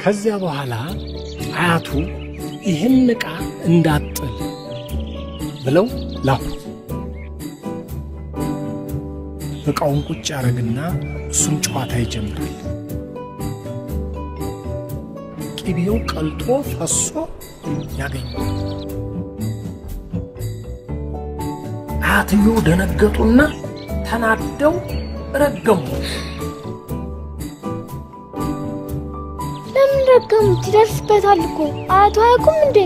ከዚያ በኋላ አያቱ ይህን ዕቃ እንዳጥል ብለው ላኩ። ዕቃውን ቁጭ ያረግና እሱም ጨዋታ ይጀምራል። ቅቤው ቀልጦ ፈሶ ያገኛል። አያትየው ደነገጡና ተናደው ረገሙ። ለምን ረገሙት? ይደርስበታል እኮ አያቱ አያውቁም እንዴ?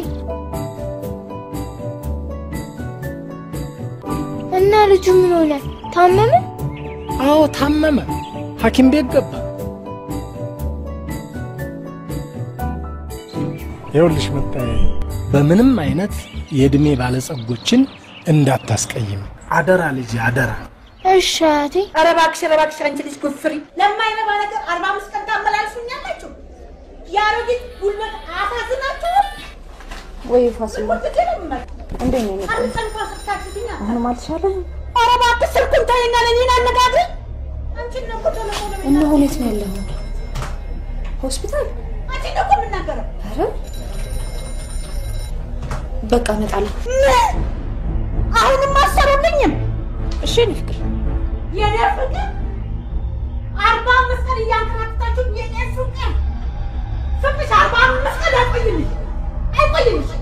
እና ልጁ ምን ሆነ? ታመመ? አዎ ታመመ። ሐኪም ቤት ገባ። ይኸውልሽ መጣዬ፣ በምንም አይነት የእድሜ ባለጸጎችን እንዳታስቀይም አደራ ልጅ አደራ። እሺ አያቴ። ኧረ እባክሽ አንቺ ልጅ ጉፍሪ ለማይረባ ነገር 45 ቀን ታመላልሱኛላችሁ። ያሮጊት ጉልበት አሳዝናችሁ ወይ ፋሲል እንዴት ነው? አሁን ማልሻለህ? ኧረ እባክሽ ስልኩን ተይና ለኔን አነጋግሪ። አንቺ ነው ቆተለቆለ እና ሁኔት ነው ያለው ሆስፒታል። አንቺ ነው የምናገረው። ኧረ በቃ እመጣለሁ። አሁንም አሰሩልኝም። እሺ ንፍቅር የኔ ፍቅር 45 ቀን እያንከራተታችሁ የኔ ፍቅር ፍቅሽ 45 ቀን አይቆይልሽ።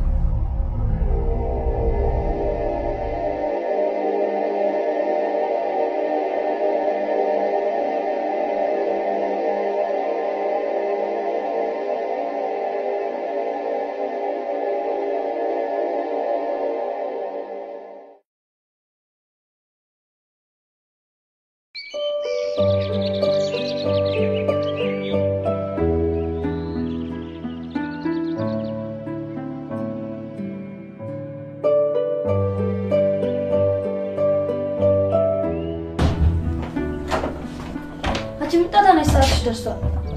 ደርሷል።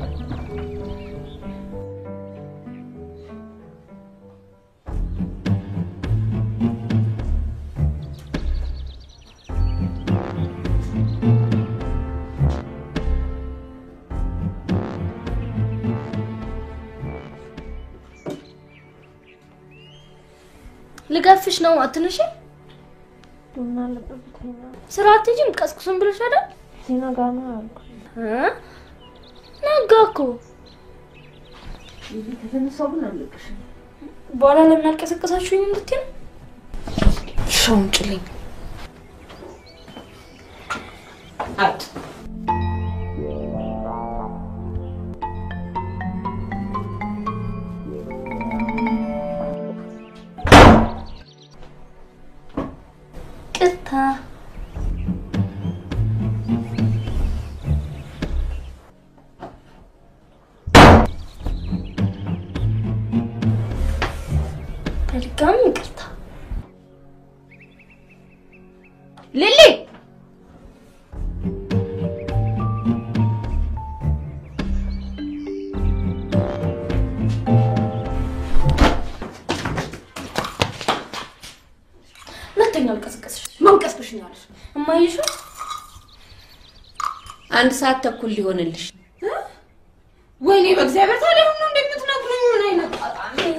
ልጋፍሽ ነው አትነሽ? ዱና ለበብተኛ ስራ አትጂም ቀስቅሱን ብለሽ አይደል? ሲና ጋር ነው አልኩ። ነጋኩ ይሄ ከተነሳው ግን አለቅሽ። በኋላ ለምን አልቀሰቀሳችሁኝ እንድትይ ነው? ሾንጭልኝ አት ቅታ በድጋሚ ይቅርታ ሊሊ ለተኛው ቀስቀስሽ ማን ቀስቅሽኛለሽ እማይሽ አንድ ሰዓት ተኩል ሊሆንልሽ ወይኔ በእግዚአብሔር ታዲያ ሁሉ እንደምትነግሩኝ ምን አይነት ጣጣ ነው?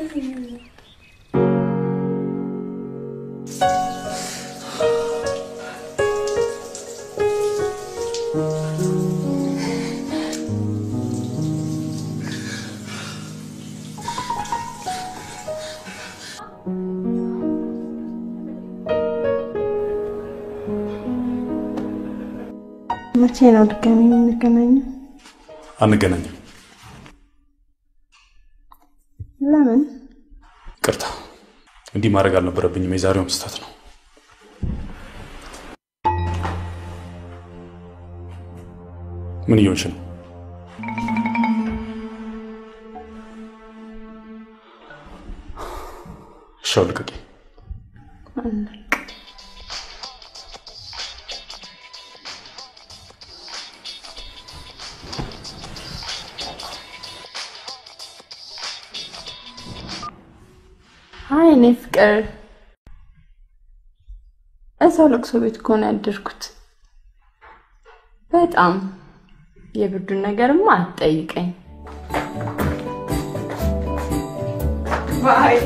መቼ ነው ድጋሚ የምንገናኘው? አንገናኝም። ለምን? ቅርታ እንዲህ ማድረግ አልነበረብኝም። የዛሬውም ስህተት ነው። ምን እየሆንሽ ነው? ሻው ልቀቂ። አይ እኔ ፍቅር እዛው ለቅሶ ቤት እኮ ነው ያደርኩት። በጣም የብርዱን ነገርማ አትጠይቀኝ። ባይ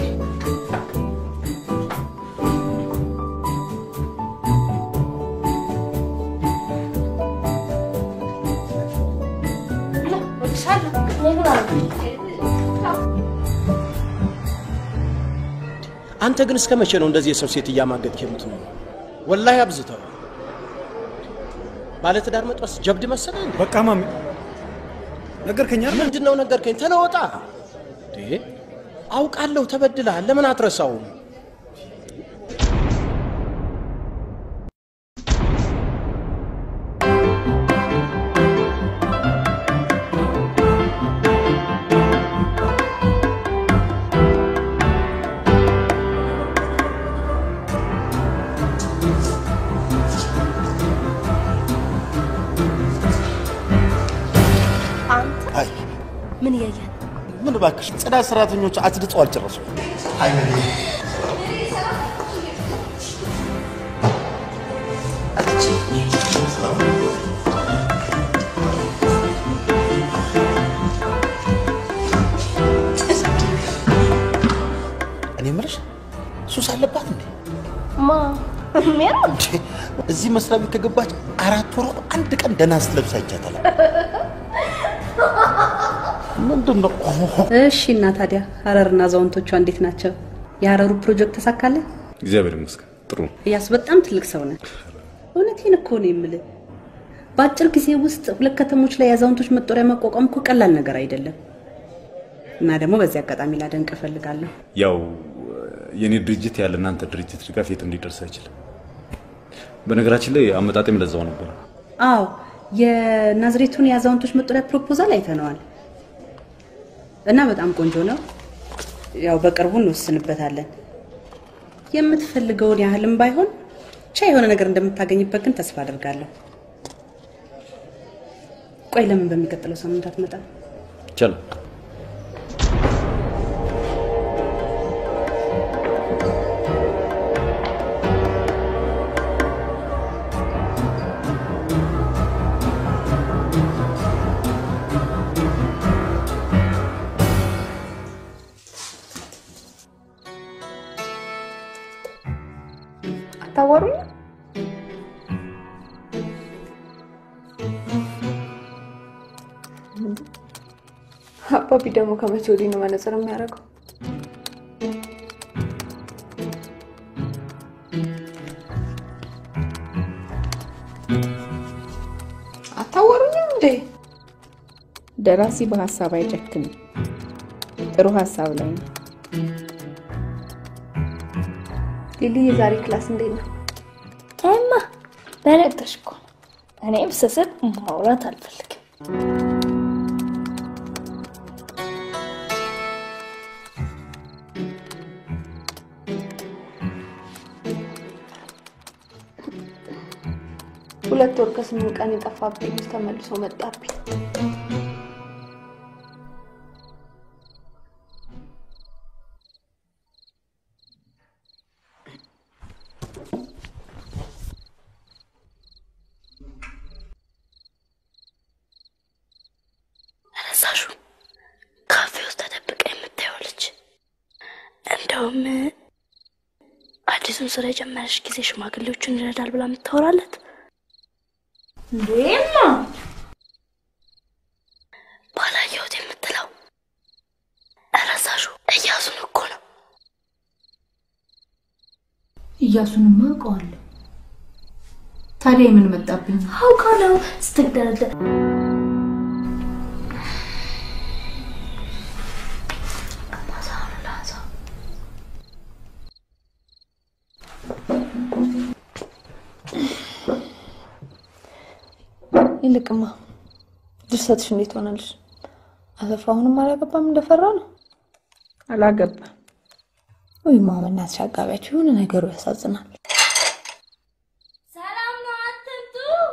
አንተ ግን እስከመቼ ነው እንደዚህ የሰው ሴት እያማገጥክ የምትኖር? ወላሂ አብዝተው። ባለ ትዳር መጥበስ ጀብድ መሰለህ? በቃ ማሚ ነገርከኝ አይደል? ምንድነው ነገርከኝ? ተለወጣ አውቃለሁ ተበድለሃል። ለምን አትረሳው? ምን ያያል? ምን ባክሽ ጽዳት ሰራተኞች አጽድተው አልጨረሱም። አይ ምን እኔ ምርሽ ሱስ አለባት እንዴ? ሜራ እዚህ መስሪያ ቤት ከገባች 4 ወር አንድ ቀን ደህና ስትለብስ አይቻታል። ምንድነው? እሺ እና ታዲያ ሐረርና ዛውንቶቿ እንዴት ናቸው? የሐረሩ ፕሮጀክት ተሳካለ? እግዚአብሔር ይመስገን ጥሩ። ያስ በጣም ትልቅ ሰው ነህ። እውነቴን እኮ ነው የምልህ። በአጭር ጊዜ ውስጥ 2 ከተሞች ላይ የዛውንቶች መጦሪያ ማቋቋም እኮ ቀላል ነገር አይደለም። እና ደግሞ በዚህ አጋጣሚ ላደንቅ እፈልጋለሁ። ያው የኔ ድርጅት ያለ እናንተ ድርጅት ድጋፍ የት እንዲደርስ አይችልም። በነገራችን ላይ አመጣጤም ለዛው ነበር። አዎ የናዝሬቱን የዛውንቶች መጦሪያ ፕሮፖዛል አይተነዋል እና በጣም ቆንጆ ነው። ያው በቅርቡ እንወስንበታለን። የምትፈልገውን ያህልም ባይሆን ቻይ የሆነ ነገር እንደምታገኝበት ግን ተስፋ አደርጋለሁ። ቆይ ለምን በሚቀጥለው ሳምንት አትመጣም? ይቻላል። ታወሩኝ? አባቢ ደግሞ ከመቼ ወዲህ ነው መነጽር የሚያደርገው? አታወሩኝም እንዴ? ደራሲ በሐሳብ አይጨክንም። ጥሩ ሐሳብ ላይ ነው። ሊሊ የዛሬ ክላስ እንዴት ነው? እማ በነገርሽ እኮ እኔም ስስት ማውራት አልፈልግም። ሁለት ወር ከ8 ቀን የጠፋብኝ ተመልሶ መጣብኝ። ረሳሹ ካፌ ውስጥ ተደብቃ የምታየው ልጅ እንደውም አዲሱን ስራ የጀመረሽ ጊዜ ሽማግሌዎቹን ይረዳል ብላ የምታወራለት እንዴማ ባላየሁት የምትለው ረሳሹ እያሱን እኮ ነው። እያሱንማ አውቀዋለሁ። ታዲያ ምን መጣብኝ? አውቃለሁ ስትግደረደር ይልቅማ ድርሰትሽ እንዴት ሆነልሽ? አሰፋ አሁንም አላገባም እንደፈራ ነው? አላገባም። ወይ ማመናት ሻጋቢያችሁ የሆነ ነገሩ ያሳዝናል። ሰላም ነው አትምጡ።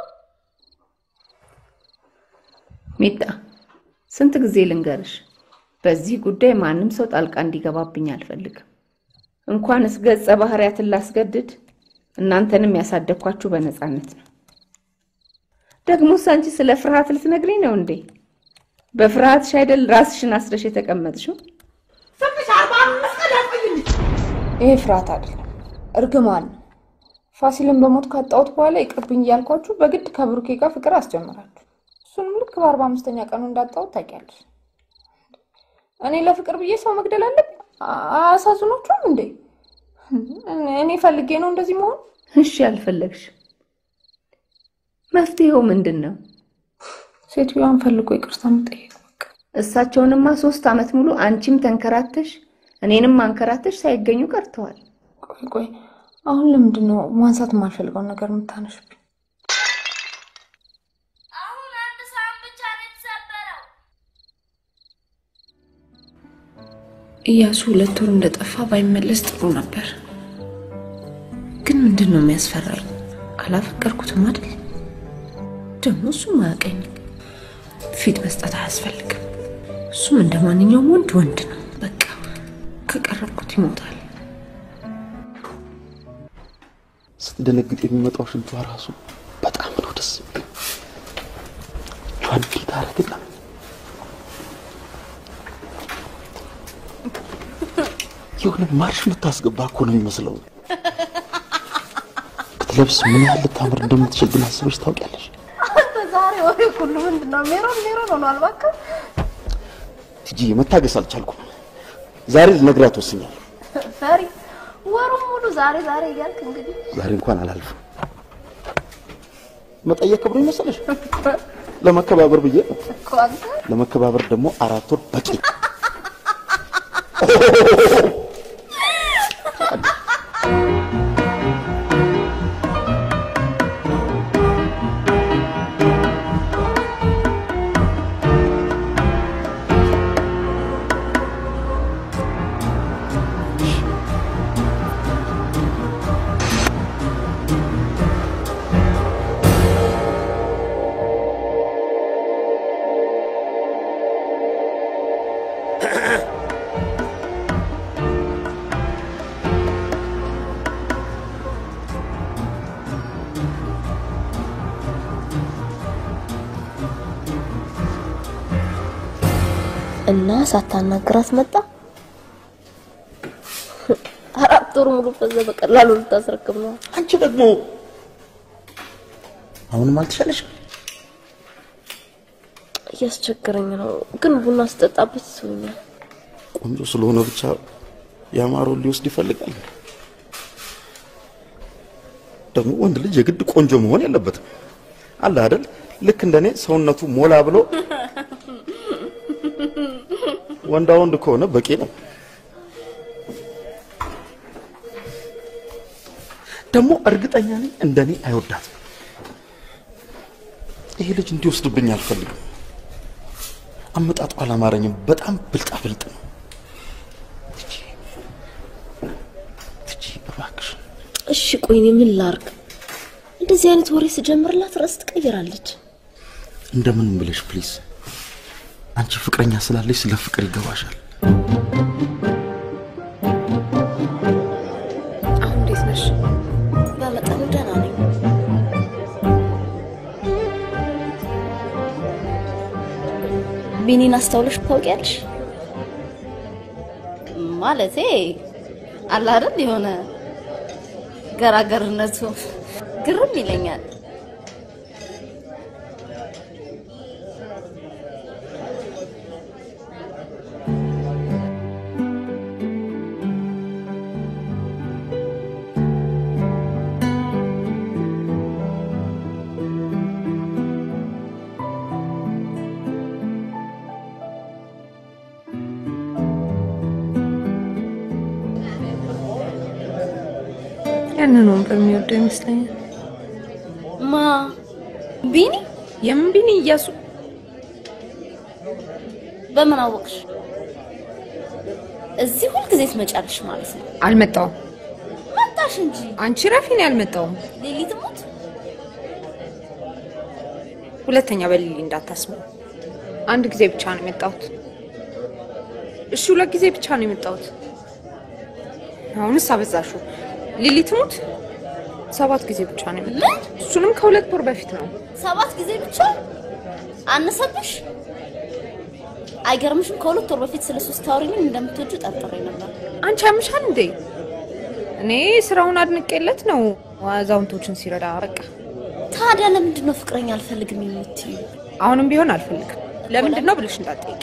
ሚጣ ስንት ጊዜ ልንገርሽ፣ በዚህ ጉዳይ ማንም ሰው ጣልቃ እንዲገባብኝ አልፈልግም። እንኳንስ ገጸ ባህሪያትን ላስገድድ እናንተንም ያሳደኳችሁ በነፃነት ነው። ደግሞ አንቺ ስለ ፍርሃት ልትነግሪኝ ነው እንዴ? በፍርሃትሽ አይደል ራስሽን አስረሽ የተቀመጥሽው? ስምሽ 45 ቀን ያቆይልኝ። ይሄ ፍርሃት አይደለም እርግማን ነው። ፋሲልን በሞት ካጣሁት በኋላ ይቅርብኝ እያልኳችሁ በግድ ከብሩኬ ጋር ፍቅር አስጀምራችሁ እሱንም ልክ በ45ኛ ቀኑ እንዳጣሁት ታውቂያለሽ። እኔ ለፍቅር ብዬ ሰው መግደል አለብኝ? አሳዝኖችም እንዴ? እኔ ፈልጌ ነው እንደዚህ መሆን? እሺ ያልፈለግሽ መፍትሄው ምንድነው? ሴትዮዋን ፈልጎ ይቅርታ መጠየቅ በቃ። እሳቸውንማ 3 አመት ሙሉ አንቺም ተንከራተሽ እኔንም አንከራተሽ ሳይገኙ ቀርተዋል። ቆይ አሁን ለምንድነው ማንሳት የማልፈልገውን ነገር የምታነሽብኝ? አሁን አንድ ሳህን ብቻ ነው የተሰበረው። ኢያሱ 2 ወር እንደጠፋ ባይመለስ ጥሩ ነበር። ግን ምንድነው የሚያስፈራኝ? አላፈቀርኩትም አይደል? ደግሞ እሱም አያውቀኝም። ፊት መስጠት አያስፈልግም። እሱም እንደማንኛውም ወንድ ነው። በቃ ከቀረብኩት ይሞታል። ስትደነግጥ የሚመጣው ሽንቷ ራሱ በጣም ነው ደስ የሚለው። ቻንዲ ታረግና የሆነ ማርሽ የምታስገባ እኮ ነው የሚመስለው። ክትለብስ ምን ያህል ልታምር እንደምትችል ግን አስበሽ ታውቂያለሽ? ዛሬ ወሬ ሁሉ ምንድነው? ሜሮን ሆኗል። በቃ ትጂ መታገስ አልቻልኩም። ዛሬ ልነግራት ወስኛለሁ። ፈሪ ወሩን ሙሉ ዛሬ እያልክ እንግዲህ ዛሬ እንኳን አላልፍም። መጠየቅ ክብሩ ይመስልሽ? ለመከባበር ብዬ ነው። ለመከባበር ደግሞ 4 ወር በቂ። እና ሳታናግራት መጣ። 4 ወር ሙሉ ፈዘ በቀላሉ ልታስረክብ ነው። አንቺ ደግሞ አሁንም አልተሻለሽም? እያስቸገረኝ ነው። ግን ቡና ስጠጣበት ይስውኛል። ቆንጆ ስለሆነ ብቻ ያማረው ሊወስድ ይፈልጋል። ደግሞ ወንድ ልጅ የግድ ቆንጆ መሆን የለበትም። አለ አይደል? ልክ እንደኔ ሰውነቱ ሞላ ብሎ ወንድ ከሆነ በቂ ነው። ደግሞ እርግጠኛ ነኝ እንደኔ አይወዳትም። ይሄ ልጅ እንዲወስድብኝ አልፈልግም። አመጣጡ አላማረኝም። በጣም ብልጣብልጥ ነው። ትጂ እባክሽ። እሺ ቆይ እኔ ምን ላድርግ? እንደዚህ አይነት ወሬ ስጀምርላት ራስ ትቀይራለች። እንደምን ብለሽ ፕሊዝ። አንቺ ፍቅረኛ ስላለሽ ስለ ፍቅር ይገባሻል። አሁን እንዴት ነሽ? በጣም ደህና ነኝ። ቢኒን አስተውለሽ ታውቂያለሽ? ማለቴ አለ አይደል የሆነ ገራገርነቱ ግርም ይለኛል። ያንን ወንበር የሚወደው ይመስለኛል። ማ ቢኒ? የምን ቢኒ? ኢያሱ። በምን አወቅሽ? እዚህ ሁሉ ጊዜ ትመጫለሽ ማለት ነው? አልመጣሁም። መጣሽ እንጂ። አንቺ ረፊን ያልመጣሁም። ሊሊ ትሞት። ሁለተኛ በሊሊ እንዳታስመው። አንድ ጊዜ ብቻ ነው የመጣሁት። እሺ 2 ጊዜ ብቻ ነው የመጣሁት። አሁንስ አበዛሽው። ሊሊ ትሙት 7 ጊዜ ብቻ ነው የመጣሁት። እሱንም ከ2 ወር በፊት ነው። 7 ጊዜ ብቻ አነሰብሽ? አይገርምሽም? ከሁለት ወር በፊት ስለሱ ስታወሪልኝ እንደምትወጁ ጠርጥሬ ነበር። አንቺ አምሻል እንዴ? እኔ ስራውን አድንቄለት ነው አዛውንቶችን ሲረዳ። በቃ ታዲያ ለምንድን ነው ፍቅረኛ አልፈልግም የምትይው? አሁንም ቢሆን አልፈልግም። ለምንድን ነው ብለሽ እንዳትጠይቂ።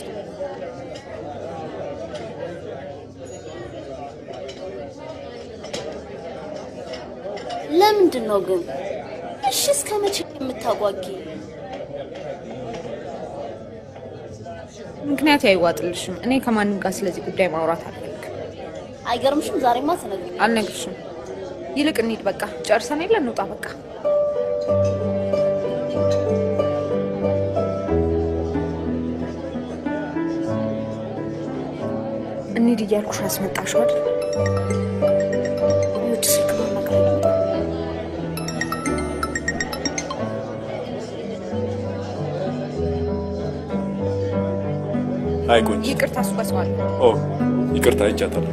ለምንድን ነው ግን? እሺ እስከ መቼ የምታጓጊ? ምክንያት አይዋጥልሽም። እኔ ከማንም ጋር ስለዚህ ጉዳይ ማውራት አልፈልግም። አይገርምሽም? ዛሬማ ተነግረኝ። አልነግርሽም። ይልቅ እንሂድ በቃ። ጨርሰን የለ እንውጣ በቃ። እንሂድ እያልኩሽ አስመጣሽው አይደል? ይኸውልሽ ስልክ ማናገር ነው። አይ ቆንጆ ይቅርታ አስቀስዋል። ኦ ይቅርታ አይቻታለሁ።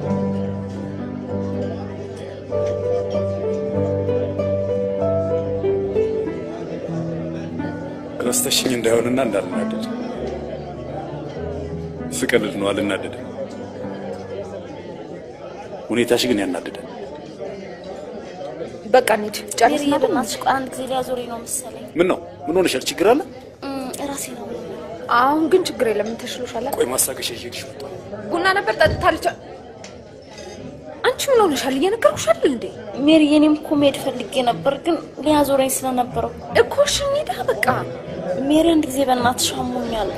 ረስተሽኝ እንዳይሆንና እንዳልናደድ ስቀልድ ነው። አልናደድም። ሁኔታሽ ግን ያናደዳል። በቃ እንሂድ። ጨርሰን በእናትሽ ቆይ አንድ ጊዜ ሊያዞረኝ ነው መሰለኝ። ምን ነው? ምን ሆነሻል? ችግር አለ? ራሴ ነው። አሁን ግን ችግር የለም። ተሽሎሻል? ቆይ ማስታገሻ ይዤልሽ መጣሁ። ቡና ነበር ጠጥታለች። አንቺ ምን ሆነሻል? እየነገርኩሽ አይደል እንዴ? ሜሪ የኔም እኮ መሄድ ፈልጌ ነበር ግን ሊያዞረኝ ስለነበረው እኮ እሺ እንሂድ በቃ። ሜሪ አንድ ጊዜ በእናትሽ አሞኛል።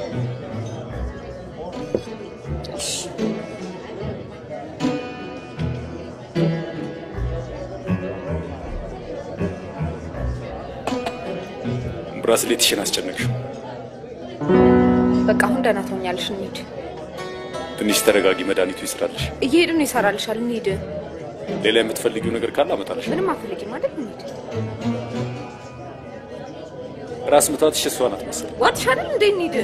ብራስሌትሽን አስጨነቅሽው። በቃ አሁን ደህና ትሆኛለሽ። እንሂድ። ትንሽ ተረጋጊ። መድኃኒቱ ይስራልሽ። እየሄድን ይሰራልሻል። እንሂድ። ሌላ የምትፈልጊው ነገር ካለ አመጣልሽ። ምንም አትፈልጊም አይደል? እንሂድ። ራስ ምታትሽ እሷ ናት መሰለኝ። ዋትሽ አይደል እንዴ? እንሂድ።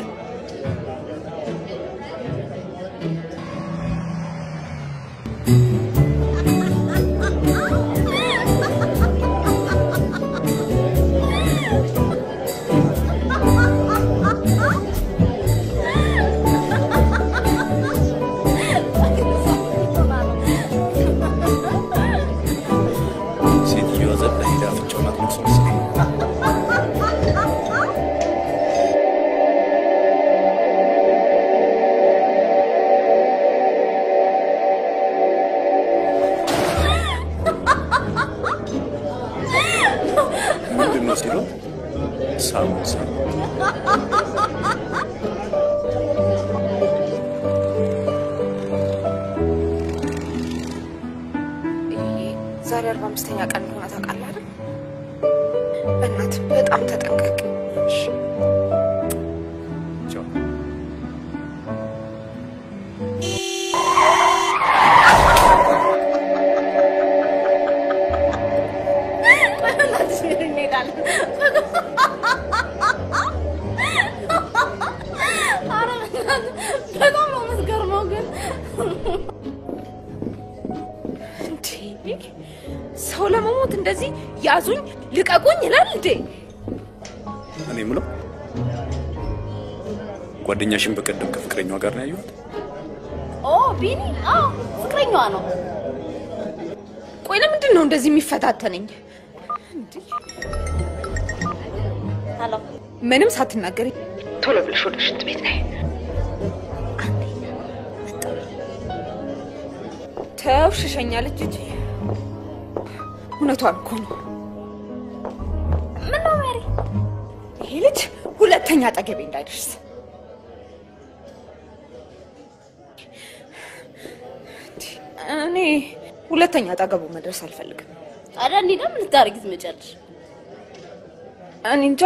ዛሬ 45ኛ ቀን እንደሆነ ታውቃለህ አይደል? በእናትህ በጣም ተጠንቀቅ። ቻው። በጣም ነው የምትገርመው ግን ሰው ለመሞት እንደዚህ ያዙኝ ልቀቁኝ ይላል እንዴ? እኔ የምለው ጓደኛሽን በቀደም ከፍቅረኛዋ ጋር ነው ያዩት? ኦ ቢኒ፣ አዎ ፍቅረኛዋ ነው። ቆይ ለምንድን ነው እንደዚህ የሚፈታተነኝ? እንዴ ሄሎ፣ ምንም ሳትናገሪ ቶሎ ብለሽ ወደ ሽንት ቤት ነይ። ተውሽሸኛለች እንጂ እውነቷን እኮ ነው። ምን ነው ሜሪ? ይሄ ልጅ ሁለተኛ አጠገቤ እንዳይደርስ። እኔ ሁለተኛ አጠገቡ መድረስ አልፈልግም። ታዲያ እንዴት ምን ልታረጊ ትመጫለሽ? እኔ እንጃ።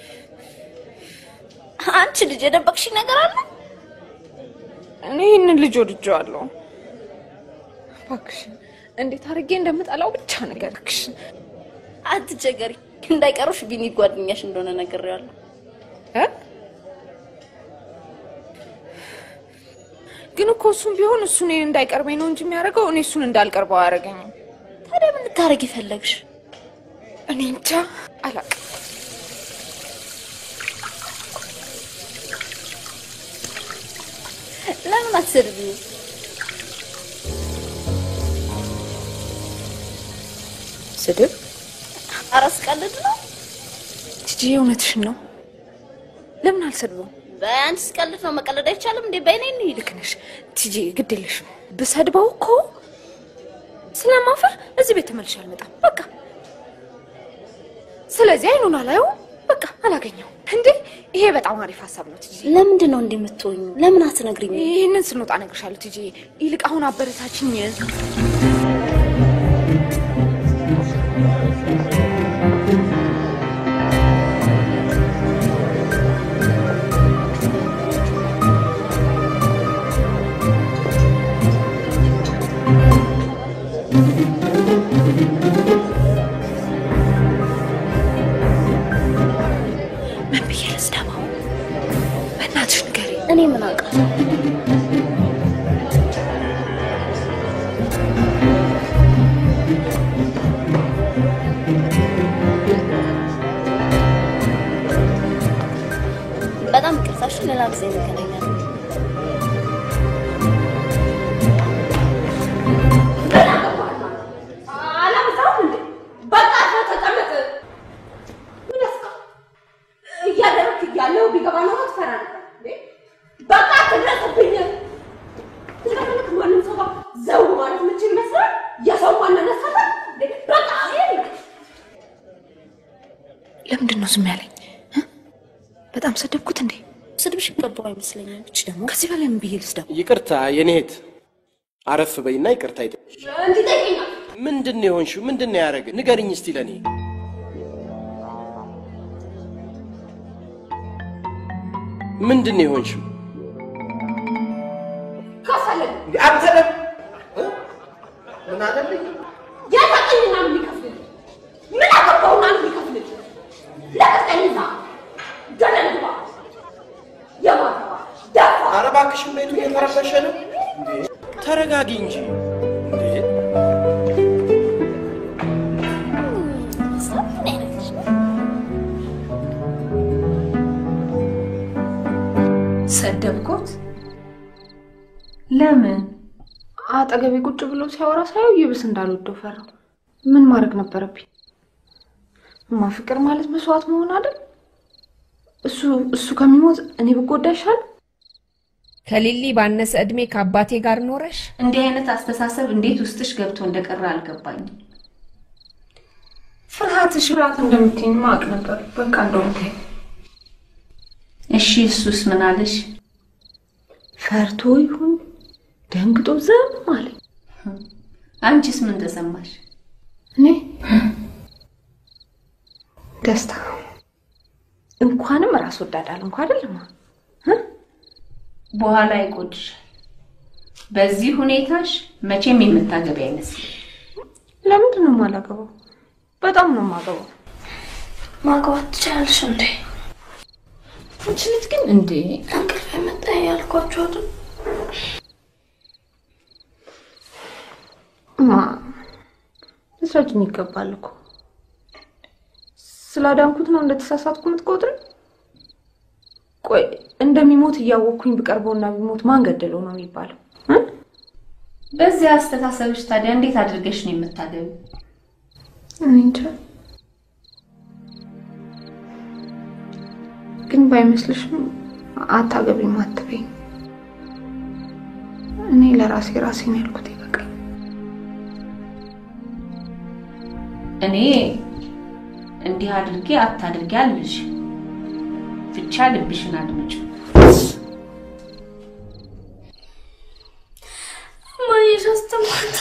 አንቺ ልጅ የደበቅሽ ነገር አለ? እኔ ይህንን ልጅ ወድጄዋለሁ። እባክሽ እንዴት አድርጌ እንደምጠላው ብቻ ነገርክሽ። አትቸገሪ፣ እንዳይቀርሽ ቢኒ ጓደኛሽ እንደሆነ ነግሬዋለሁ። ግን እኮ እሱም ቢሆን እሱ እኔን እንዳይቀርበኝ ነው እንጂ የሚያደርገው እኔ እሱን እንዳልቀርበው አያደርገኝም። ታዲያ ምን ልታረጊ ፈለግሽ? እኔ እንጃ አላውቅም። ለምን አትሰድቢው? ስድብ? አራስ ቀልድ ነው። ቲጂ እውነትሽን ነው። ለምን አልሰድበው? በአንቺ ቀልድ ነው መቀለድ አይቻልም እንዴ? በእኔ ነው ይልክነሽ። ቲጂ ግድ የለሽም። ብሰድበው እኮ ስለማፈር እዚህ ቤት ተመልሼ አልመጣም። በቃ ስለዚህ አይኑን አላየው። በቃ አላገኘው እንዴ። ይሄ በጣም አሪፍ ሐሳብ ነው ቲጂ። ለምንድን ነው እንደምትወኙ? ለምን አትነግሪኝ? ይሄንን ስንወጣ እነግርሻለሁ ቲጂ። ይልቅ አሁን አበረታችኝ። ምን ብዬ ልስደባው? በእናትሽ ንገሪ። እኔ ምን አውቃለሁ? በጣም ይቅርታሽ፣ ሌላ ጊዜ እንገናኛለን። ያለው ቢገባ ነው አትፈራ በቃ ተደረሰብኝ ስለምን ማንም ሰው ዘው ማለት ምን ይመስላል የሰው ማንነት ፈታ በቃ ለምንድን ነው ዝም ያለኝ? በጣም ሰደብኩት እንዴ? ስድብሽ ይገባው አይመስለኝም። እቺ ደግሞ ከዚህ በላይ ምን ብዬ ልስደብ? ይቅርታ የኔ እህት አረፍ በይና ይቅርታ ይጠይቅሽ። እንዴ ጠይቀኛ ምንድነው የሆንሽው? ምንድነው ያረገ? ንገሪኝ እስቲ ለኔ። ምንድነው የሆንሽው? ከፈለ አተለም ምን አደረኝ? ያታቀኝና ምን ይከፍል? ምን አገባውና ምን ይከፍል? ለቀኝዛ ደለልባ የማታ ዳፋ አረባክሽ ቤቱ እየተረበሸ ነው እንዴ? ተረጋጊ እንጂ እንዴ። ሰደብኩት? ለምን? አጠገቤ ቁጭ ብሎ ሲያወራ ሳየው ይብስ እንዳልወደው ፈራው። ምን ማድረግ ነበረብኝ? ፍቅር ማለት መስዋዕት መሆን አይደል? እሱ ከሚሞት እኔ ብጎዳ ይሻል። ከሊሊ ባነሰ እድሜ ከአባቴ ጋር ኖረሽ እንዲህ አይነት አስተሳሰብ እንዴት ውስጥሽ ገብቶ እንደቀረ አልገባኝም። ፍርሃትሽ ራት እንደምትይኝ ማቅ ነበር። በቃ እንደውም ተይ። እሺ እሱስ ምን አለሽ? ፈርቶ ይሁን ደንግጦ ዝም አለኝ። አንቺስ ምን ተሰማሽ? እኔ ደስታ። እንኳንም ራስ ወዳድ አልንኩ አይደለም። በኋላ ይቆጭሻል። በዚህ ሁኔታሽ መቼም የምታገቢ አይመስልም። ለምንድን ነው የማላገባው? በጣም ነው የማገባው። ማግባት ትችያለሽ እንዴ? አንቺ ልጅ ግን እንዴ እንቅልፍ መጣ ያልኳችሁ አይደል? ልትረጂኝ ይገባል እኮ። ስላዳንኩት ነው እንደተሳሳትኩ የምትቆጥሪ? ቆይ እንደሚሞት እያወቅኩኝ ብቀርበውና ቢሞት ማን ገደለው ነው የሚባለው? በዚህ አስተሳሰብሽ ታዲያ እንዴት አድርገሽ ነው የምታገቢው? እንጃ። ግን ባይመስልሽም አታገቢም አትበይኝ። እኔ ለራሴ ራሴን ያልኩት ይበቃል። እኔ እንዲህ አድርጌ አታድርጊ አልልሽ። ብቻ ልብሽን አድምጪ። ማየሽ አስተማርታ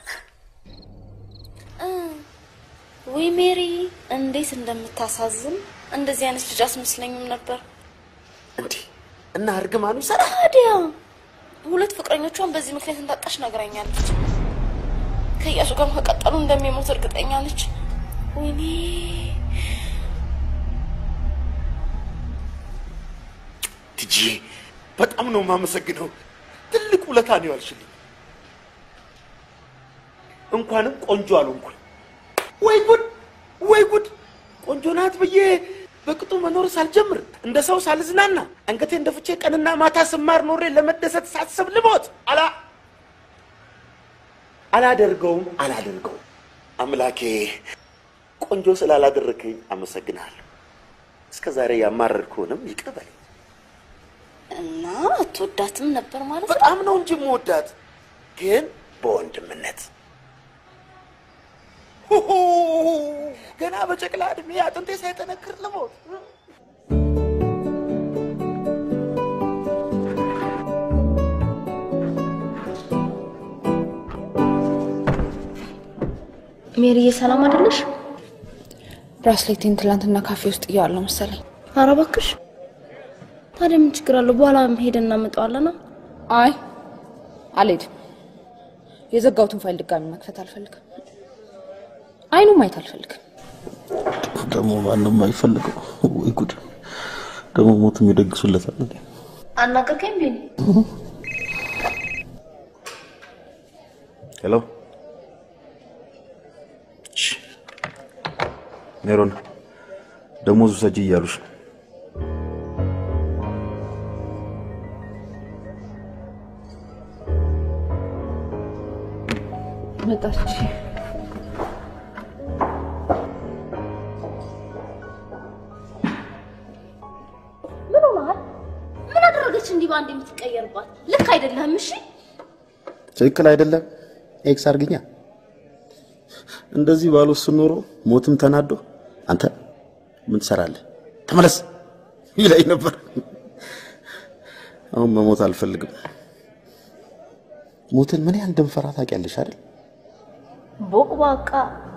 ወይ ሜሪ እንዴት እንደምታሳዝን። እንደዚህ አይነት ልጅ አስመስለኝም ነበር እንዴ። እና እርግማኑ ሰራ ታዲያ ሁለት ፍቅረኞቿን በዚህ ምክንያት እንዳጣሽ ነግራኛለች። ከያሱ ጋር ከቀጠሉ እንደሚሞት እርግጠኛ ነች። ወይኔ ቲጂ በጣም ነው የማመሰግነው። ትልቅ ውለታ ነው ያልሽልኝ። እንኳንም ቆንጆ አልሆንኩኝ። ወይ ጉድ ወይ ጉድ! ቆንጆ ናት ብዬ በቅጡ መኖር ሳልጀምር እንደ ሰው ሳልዝናና አንገቴ እንደፍቼ ቀንና ማታ ስማር ኖሬ ለመደሰት ሳስብ ልሞት አላደርገውም። አምላኬ ቆንጆ ስላላደረከኝ አመሰግናለሁ። እስከ ዛሬ ያማረርኩንም ይቅር በለኝ። እና አትወዳትም ነበር ማለት? በጣም ነው እንጂ የምወዳት፣ ግን በወንድምነት ገና በጨቅላ እድሜ አጥንቴ ሳይጠነክር ልሞት። ሜሪዬ ሰላም አይደለሽ? ብራስሌቴን ትላንትና ካፌ ውስጥ እያዋለሁ መሰለኝ። ኧረ እባክሽ። ታዲያ ምን ችግር አለው? በኋላ ሄደን እናመጣዋለን። አይ አልሄድም። የዘጋሁትን ፋይል ድጋሚ መክፈት አልፈልግም። አይኑን ማየት አልፈልግም። ደግሞ ማንም አይፈልገው። ወይ ጉድ! ደግሞ ሞትም ይደግሱለታል እንዴ? አናገርከኝ ቢኒ? ሄሎ ሜሮን፣ ደሞዙ ሰጂ እያሉሽ ነው። መጣች። ምን ሆነሃል? ምን አደረገች እንዲህ ባንዴ የምትቀየርባት? ልክ አይደለም። እሺ ትክክል አይደለም። ኤክስ አርግኛ እንደዚህ ባሉስ ኖሮ ሞትም ተናዶ አንተ ምን ትሰራለህ ተመለስ ይለኝ ነበር። አሁን መሞት አልፈልግም። ሞትን ምን ያህል እንደምፈራ ታውቂያለሽ አይደል? ቦቅባቃ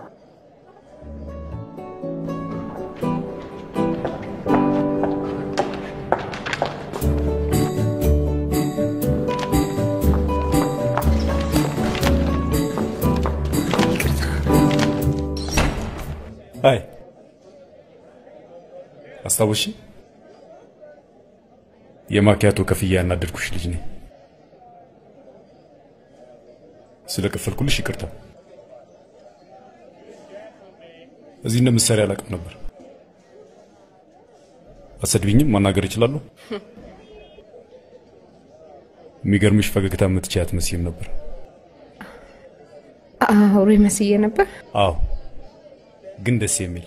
አይ አስታውሺ፣ የማኪያቶ ከፍያ ያናደድኩሽ ልጅ ነኝ። ስለከፈልኩልሽ ይቅርታ። እዚህ እንደምትሰሪ አላውቅም ነበር። አሰድብኝም ማናገር እችላለሁ። የሚገርምሽ ፈገግታ የምትችያት መስይም ነበር። አውሬ መስዬ ነበር። አዎ ግን ደስ የሚል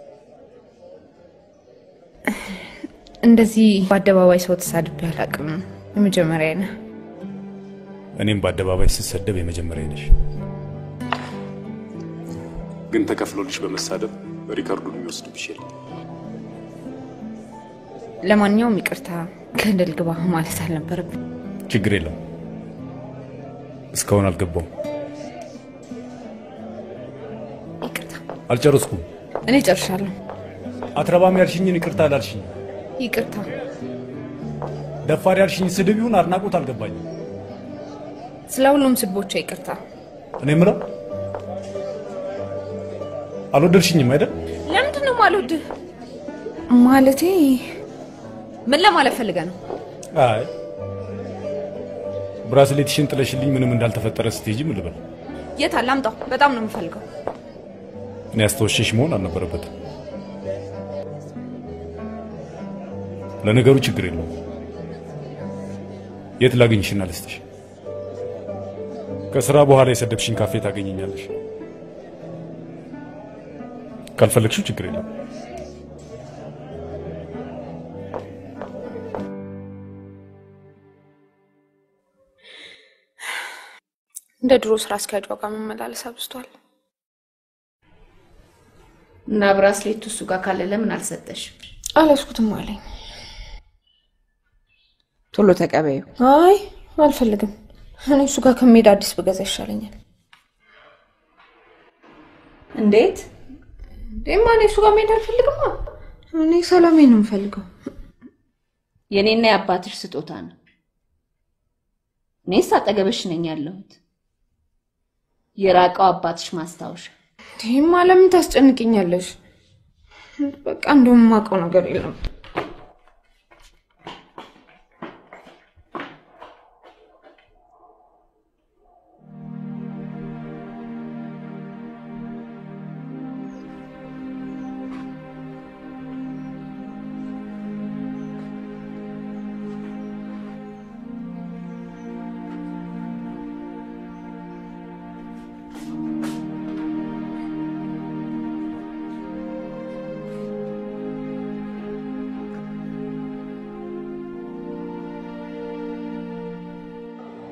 እንደዚህ በአደባባይ ሰው ተሳድቤ አላውቅም። የመጀመሪያ ነህ። እኔም በአደባባይ ስሰደብ የመጀመሪያ ነሽ። ግን ተከፍሎልሽ በመሳደብ ሪካርዱን የሚወስድብሽ የለም። ለማንኛውም ይቅርታ፣ ገደል ግባ ማለት አልነበረብኝ። ችግር የለም። እስካሁን አልገባውም። ይቅርታ። አልጨረስኩም። እኔ ጨርሻለሁ። አትረባም ያልሽኝን ይቅርታ አላልሽኝ። ይቅርታ። ደፋር ያልሽኝ ስድብ ይሁን አድናቆት አልገባኝም። ስለ ሁሉም ስድቦች ይቅርታ። እኔ ምለው አልወደድሽኝም አይደል? ለምንድን ነው የማልወድህ? ማለቴ ምን ለማለት ፈልገህ ነው? አይ ብራስሌትሽን ጥለሽልኝ ምንም እንዳልተፈጠረ ስትሄጂ ምን ልበል? የት አለ? አምጣው። በጣም ነው የምፈልገው። እኔ አስተወሽሽ መሆን አልነበረበትም። ለነገሩ ችግር የለውም። የት ላገኝሽና ልስጥሽ? ከስራ በኋላ የሰደብሽኝ ካፌ ታገኘኛለሽ። ካልፈለግሽው ችግር የለም። እንደ ድሮ ስራ አስኪያጇ ጋር መመላለስ አብዝቷል። እና ብራስሌቱ እሱ ጋር ካለ ለምን አልሰጠሽ? አላስኩትም አለኝ። ቶሎ ተቀበዩ። አይ አልፈልግም። እኔ እሱ ጋር ከመሄድ አዲስ ብገዛ ይሻለኛል። እንዴት? ደማ እኔ እሱ ጋር መሄድ አልፈልግም። እኔ ሰላሜን ነው የምፈልገው። የኔና የአባትሽ ስጦታ ነው። እኔስ አጠገብሽ ነኝ ያለሁት። የራቀው አባትሽ ማስታወሻ። ደማ ለምን ታስጨንቅኛለሽ? በቃ እንደውም ማውቀው ነገር የለም።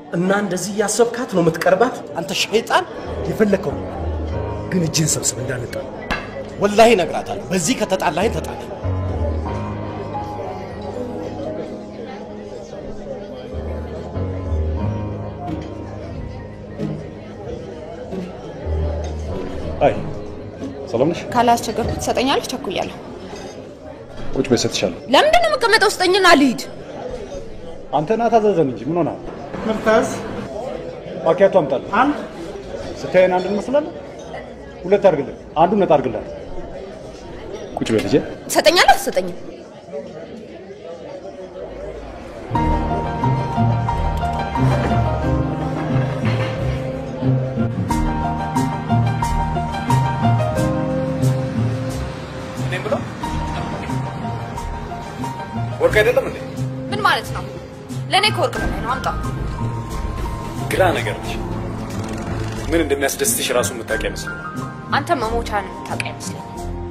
እና እንደዚህ ያሰብካት ነው የምትቀርባት? አንተ ሸይጣን የፈለከው ግን እጅን ሰብስብ እንዳንጣ ወላሂ ነግራታለሁ። በዚህ ከተጣላኸኝ ተጣላ። አይ ሰላም ነሽ? ካላስቸገርኩ ትሰጠኛለህ? ቸኩያለሁ። ቁጭ በይ ሰጥሻለሁ። ለምንድን ነው የምቀመጠው? ስጠኝና ልሂድ። አንተ ና ታዘዘን እንጂ ምን ሆነሃል? ምርታዝ ማኪያቶ አምጣልህ። አንድ ስታየን አንድ እንመስላለን። ሁለት አድርግልን። አንዱን ነጣ አድርግላት። ቁጭ በይ ልጄ። ትሰጠኛለህ? ትሰጠኝ። ወርቅ አይደለም እንዴ? ምን ማለት ነው? ለኔ ከወርቅ በላይ ነው። አምጣ። ግራ ነገር ነሽ። ምን እንደሚያስደስትሽ ራሱ የምታውቂ አይመስልም። አንተ መሞቻን የምታውቅ አይመስልም።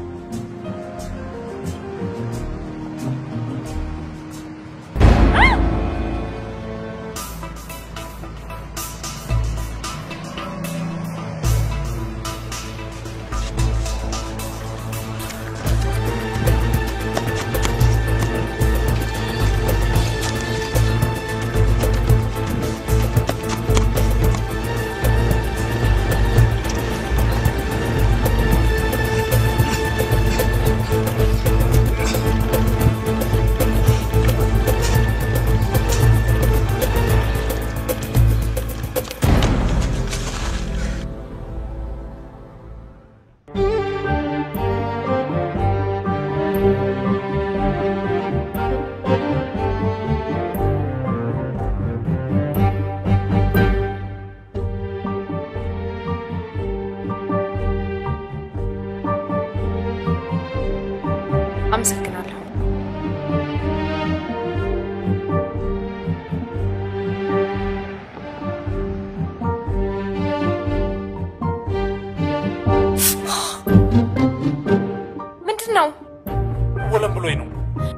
አመሰግናለሁ። ምንድነው? ወለም ብሎኝ ነው።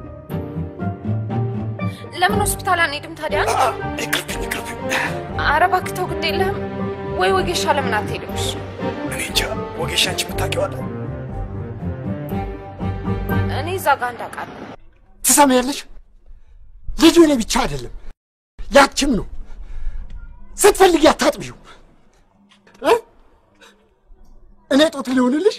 ለምን ሆስፒታል አንሄድም ታዲያ? ይቅርብኝ። ኧረ እባክህ ተው፣ ግድ የለህም ወይ? ወጌሻ ለምን አትሄድም? እሺ እኔ እንጃ። ወጌሻ አንቺ የምታውቂው አለ? እኔ እዛ ጋር እንዳውቃለሁ። ትሰማያለሽ? ልጁ እኔ ብቻ አይደለም ያችም ነው። ስትፈልጊ አታጥቢው። እኔ ጦት ሊሆንልሽ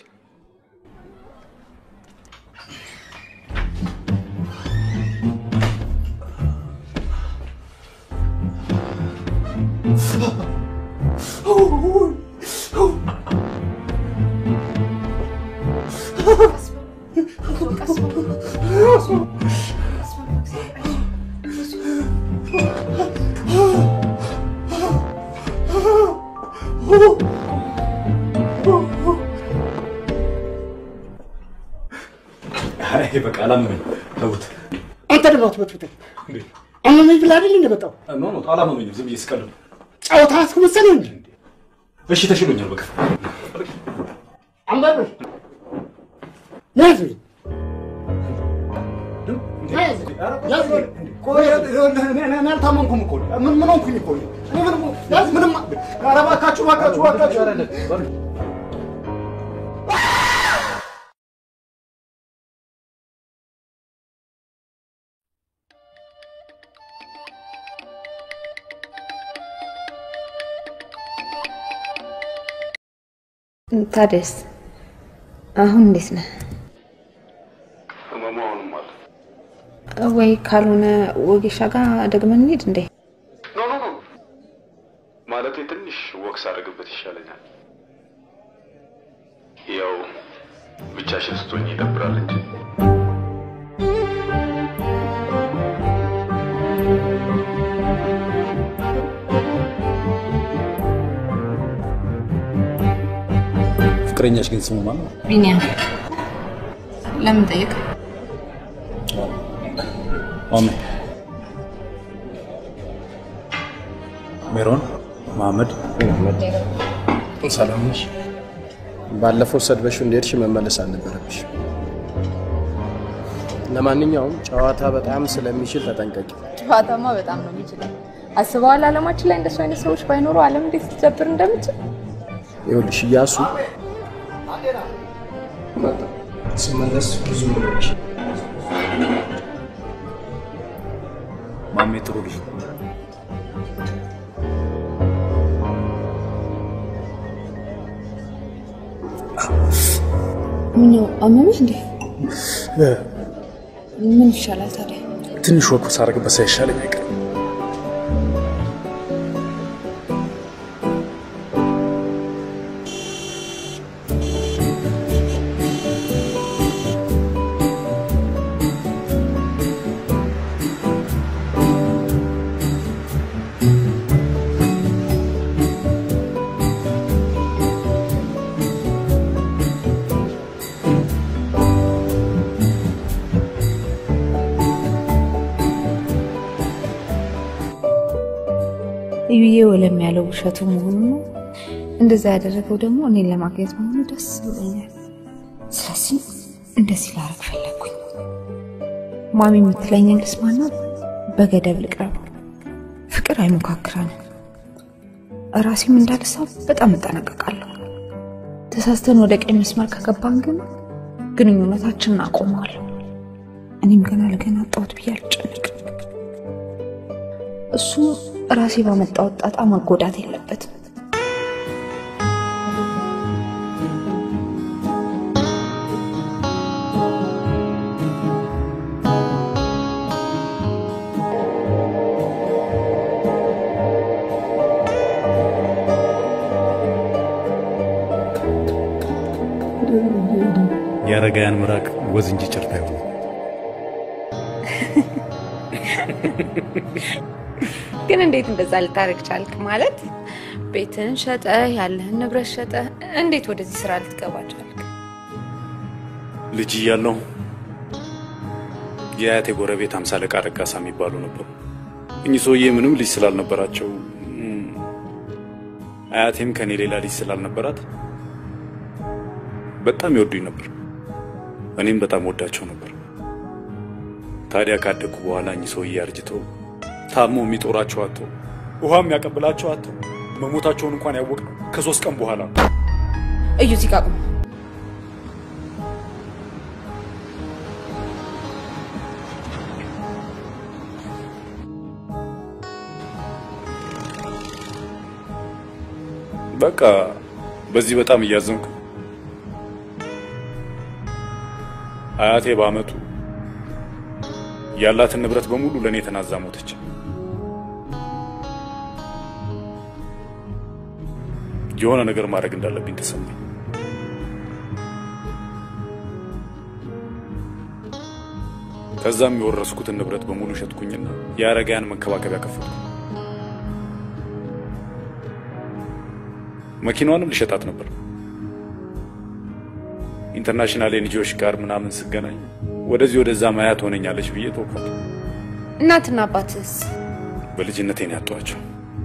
አይ በቃ አላመመኝ። ተውት። አንተ ደግሞ አትበጥብጠኝ። አመመኝ ብለህ አይደል እንደመጣው? ኖ አላመመኝም። ዝም ብዬ ስቀልድ ነው። ጨዋታ አስመሰለህ እንዴ? እሺ ተሽሎኛል። በቃ አንበብ ያዝ ቆይ እኔ አልታመንኩም እኮ ምን ሆንኩኝ እኮ እኔ ምንም ኧረ እባካችሁ ታዲያስ አሁን እንዴት ነህ? ህመሙንም አለ ወይ ካልሆነ ወጌሻ ጋር ደግመን እንሂድ እንዴ? ኖ ማለቴ ትንሽ ወክስ አድርግበት ይሻለኛል። ያው ብቻሽን ስትሆኝ ይደብራል እንጂ ፍቅረኛሽ ግን ስሙ ማን ነው? ቢኒያም። ለምን ጠየቅ? ማመድ ሜሮን መሐመድ ሰላም ነሽ? ባለፈው ሰድበሽው እንደሄድሽ መመለስ አልነበረብሽ። ለማንኛውም ጨዋታ በጣም ስለሚችል ተጠንቀቂ። ጨዋታማ በጣም ነው የሚችለው። አስበዋል ዓለማችን ላይ እንደሱ አይነት ሰዎች ባይኖሩ ዓለም እንዴት ልትጀብር እንደምትችል? ይኸውልሽ እያሱ ስመለስ ብዙ ምንሽ ማሜ ጥሩ ልጅ ምን አመመሽ እንዴ? ምን ይሻላል ታዲያ? ትንሽ ወኩ ሳረግበት ሳይሻለኝ አይቀርም። ይሄ ወለም ያለው ውሸቱ መሆኑ ነው። እንደዛ ያደረገው ደግሞ እኔን ለማግኘት መሆኑ ደስ ብሎኛል። ስለዚህ እንደዚህ ላረግ ፈለኩኝ። ማሚ የምትለኝን ልስማና በገደብ ልቅረብ። ፍቅር አይሞካክራንም። ራሴም እንዳልሳብ በጣም እጠነቀቃለሁ። ተሳስተን ወደ ቀኝ መስመር ከገባን ግን ግንኙነታችንን አቆመዋለሁ። እኔም ገና ለገና አጣሁት ብዬ አልጨነቅም። እሱ ራሴ ባመጣው ጣጣ መጎዳት የለበትም። ያረጋያን ምራቅ ወዝ እንጂ ጭርታ ይሆን ግን እንዴት እንደዛ ልታረግ ቻልክ? ማለት ቤትን ሸጠ ያለህን ንብረት ሸጠ እንዴት ወደዚህ ስራ ልትገባ ቻልክ? ልጅ ያለው የአያቴ ጎረቤት 50 አለቃ ረጋሳ የሚባሉ ነበሩ። እኚህ ሰውዬ ምንም ልጅ ስላልነበራቸው አያቴም ከኔ ሌላ ልጅ ስላልነበራት በጣም ይወዱኝ ነበር። እኔም በጣም ወዳቸው ነበር። ታዲያ ካደኩ በኋላ እኚህ ሰውዬ አርጅተው ታሞ የሚጦራቸው አጥቶ ውሃም ያቀብላቸው አጥቶ መሞታቸውን እንኳን ያወቅነው ከ3 ቀን በኋላ እዩ ሲቃቁ በቃ በዚህ በጣም እያዘንኩ አያቴ በአመቱ ያላትን ንብረት በሙሉ ለኔ ተናዛ ሞተች። የሆነ ነገር ማድረግ እንዳለብኝ ተሰማኝ። ከዛም የወረስኩትን ንብረት በሙሉ ሸጥኩኝና ያረጋያን መንከባከቢያ ከፈትኩ። መኪናዋንም ልሸጣት ነበር። ኢንተርናሽናል ኤንጂኦዎች ጋር ምናምን ስገናኝ ወደዚህ ወደዛ ማያት ሆነኛለች ብዬ ተወኳት። እናትና አባትስ? በልጅነቴ ነው ያጣኋቸው።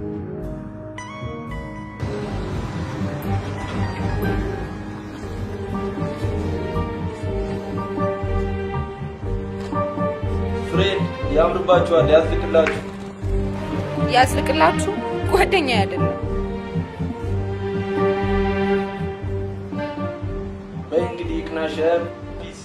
ፍሬድ ያምርባችኋል። ያዝልቅላችሁ ያዝልቅላችሁ ጓደኛ አይደለም። በእንግዲህ ይቅናሽ። ፒስ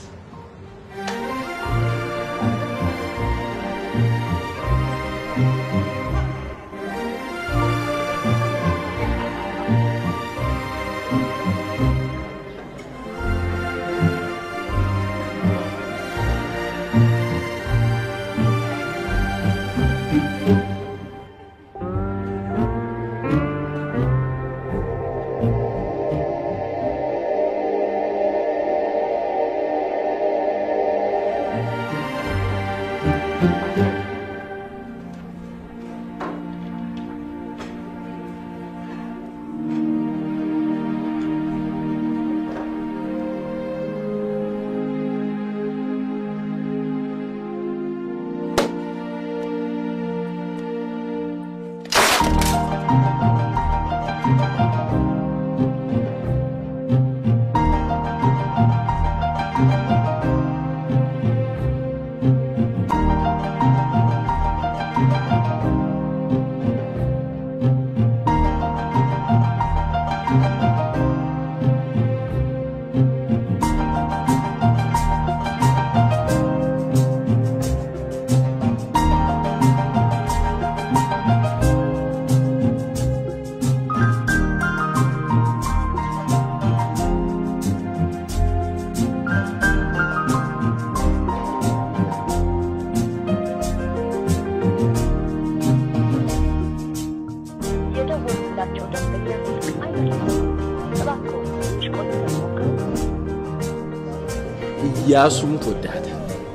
ያሱም ተወዳተ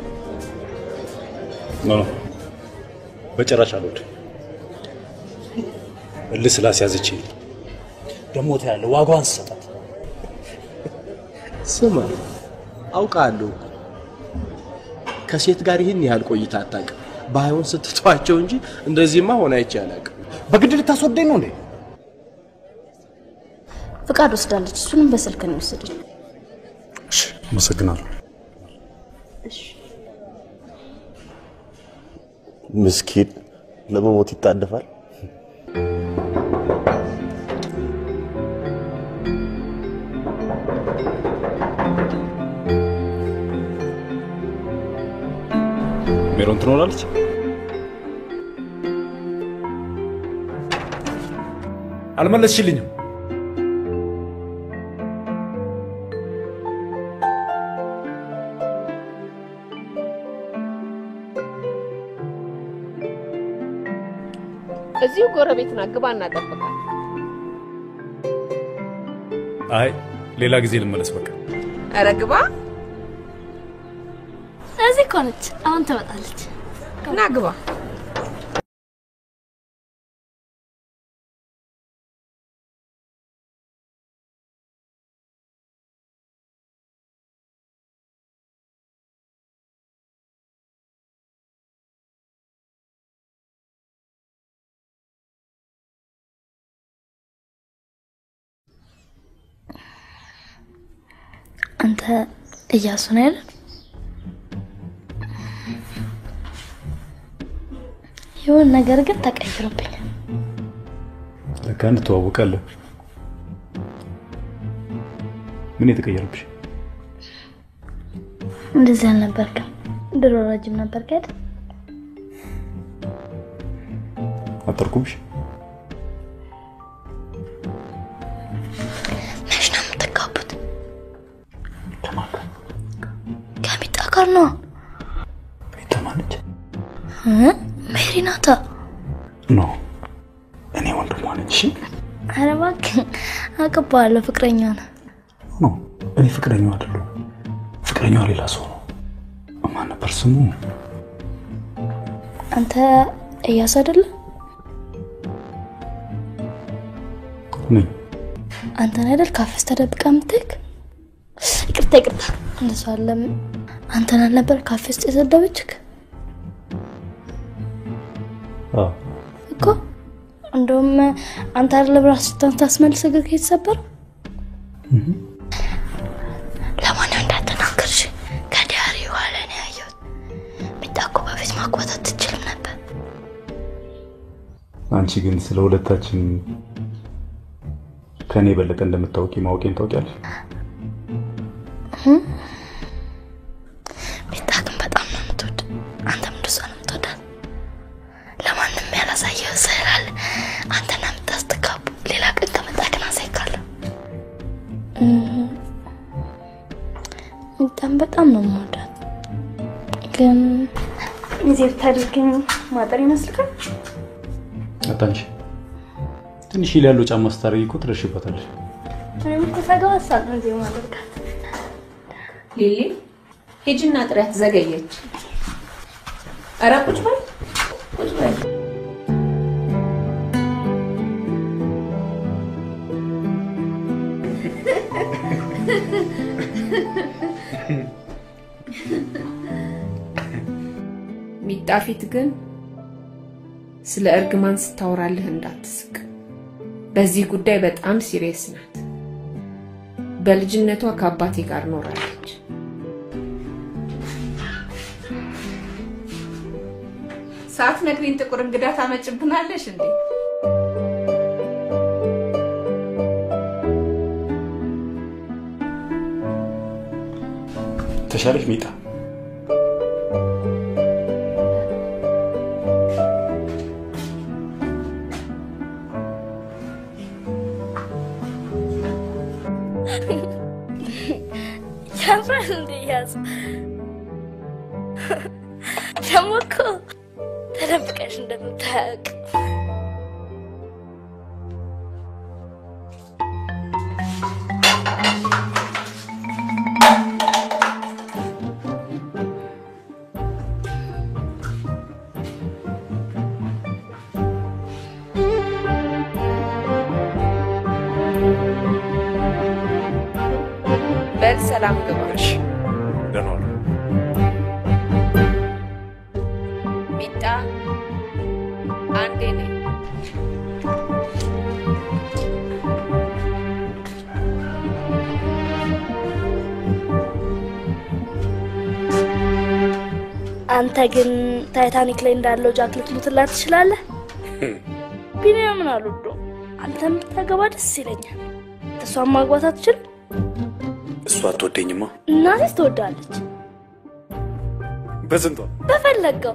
ነው በጨራሽ አልወድ ለስላስ ያዘች ደሞ ታያለ ዋጋዋን ሰጣት ስማ አውቃለሁ ከሴት ጋር ይሄን ያህል ቆይታ አጣቅ ባይሆን ስትተዋቸው እንጂ እንደዚህማ ሆነ አይቻላል በግድ ልታስወደኝ ነው እንዴ ፍቃድ ወስዳለች እሱንም በስልክ ነው ወሰደች እሺ መሰግናለሁ እሺ ምስኪን ለመሞት ይጣደፋል ሜሮን ትኖራለች አልመለስሽልኝም እዚሁ ጎረቤትና ግባና ጠብቃት አይ ሌላ ጊዜ ልመለስ በቃ ኧረ ግባ እዚህ ኮነች አሁን ትመጣለች ና ግባ አንተ እያሱ ነው አይደል የሆነ ነገር ግን ተቀይሮብኛል ለካ እንተዋወቃለን ምን የተቀየረብሽ እንደዚህ አልነበርክም ድሮ ረጅም ነበርክ አይደል አጠርኩብሽ ነው ቤተማነች ሜሪናታ ኖ እኔ ወንድሟ ነኝ እሺ ኧረ እባክህ አቀባለሁ ፍቅረኛው ነው ኖ እኔ ፍቅረኛው አይደለም ፍቅረኛው ሌላ ሰው ነው ማን ነበር ስሙ አንተ እያሱ አይደለ ነኝ አንተ አይደል ካፌስ ተደብቃ ምትክ ይቅርታ እንደሱ አለም አንተ ነበር ካፌ ውስጥ የሰደበችክ እኮ እንደውም አንተ አይደል ብራስህን ታስመልስ ግርክ የተሰበረ ለማንኛውም እንዳትናገርሽ ከዲያሪ ኋላ ነው ያየሁት ቢታኮ በፊት ማቋጣት አትችልም ነበር አንቺ ግን ስለ ሁለታችን ከኔ በለጠ እንደምታውቂ ማውቄን ታውቂያለሽ ቢታክም በጣም ነው የምትወድ አንተም እንደሷ ነው የምትወዳት ለማንም ያላሳየው ስላል አንተና የምታስተካቡ ሌላ ቀን ከመጣክና ሳይካለ በጣም ነው የምወዳት ግን ሚዜ ብታደርገኝ ማጠር ይመስልካል አታንቺ ትንሽ ይላሉ ጫማ ስታረጊ እኮ ትረሽበታለሽ እኔም እኮ ሳገባሳት ነው ዜማ አደርጋት ሊሊ ሄጅና ጥራት ዘገየች ኧረ ቁጭ በል ሚጣፊት ግን ስለ እርግማን ስታወራልህ እንዳትስቅ በዚህ ጉዳይ በጣም ሲሪየስ ናት በልጅነቷ ከአባቴ ጋር ኖራለች ሳት ነግሪን ጥቁር እንግዳ ታመጭብናለሽ እንዴ ተሻለሽ ሚጣ ያምራል እንዴ ያዝ ደሞኮ ተደብቀሽ እንደምታውቅ በል ሰላም ግባ። ደህና ዋሉ። ሚጣ አንዴ ነኝ። አንተ ግን ታይታኒክ ላይ እንዳለው ጃክ ልትሉትላት ትችላለህ? ቢኒያምን አልወዶ አንተም ብታገባ ደስ ይለኛል። እሷን ማግባት አትችልም? እሷ አትወደኝማ። እናትህ ትወዳለች። በስንቷ? በፈለገው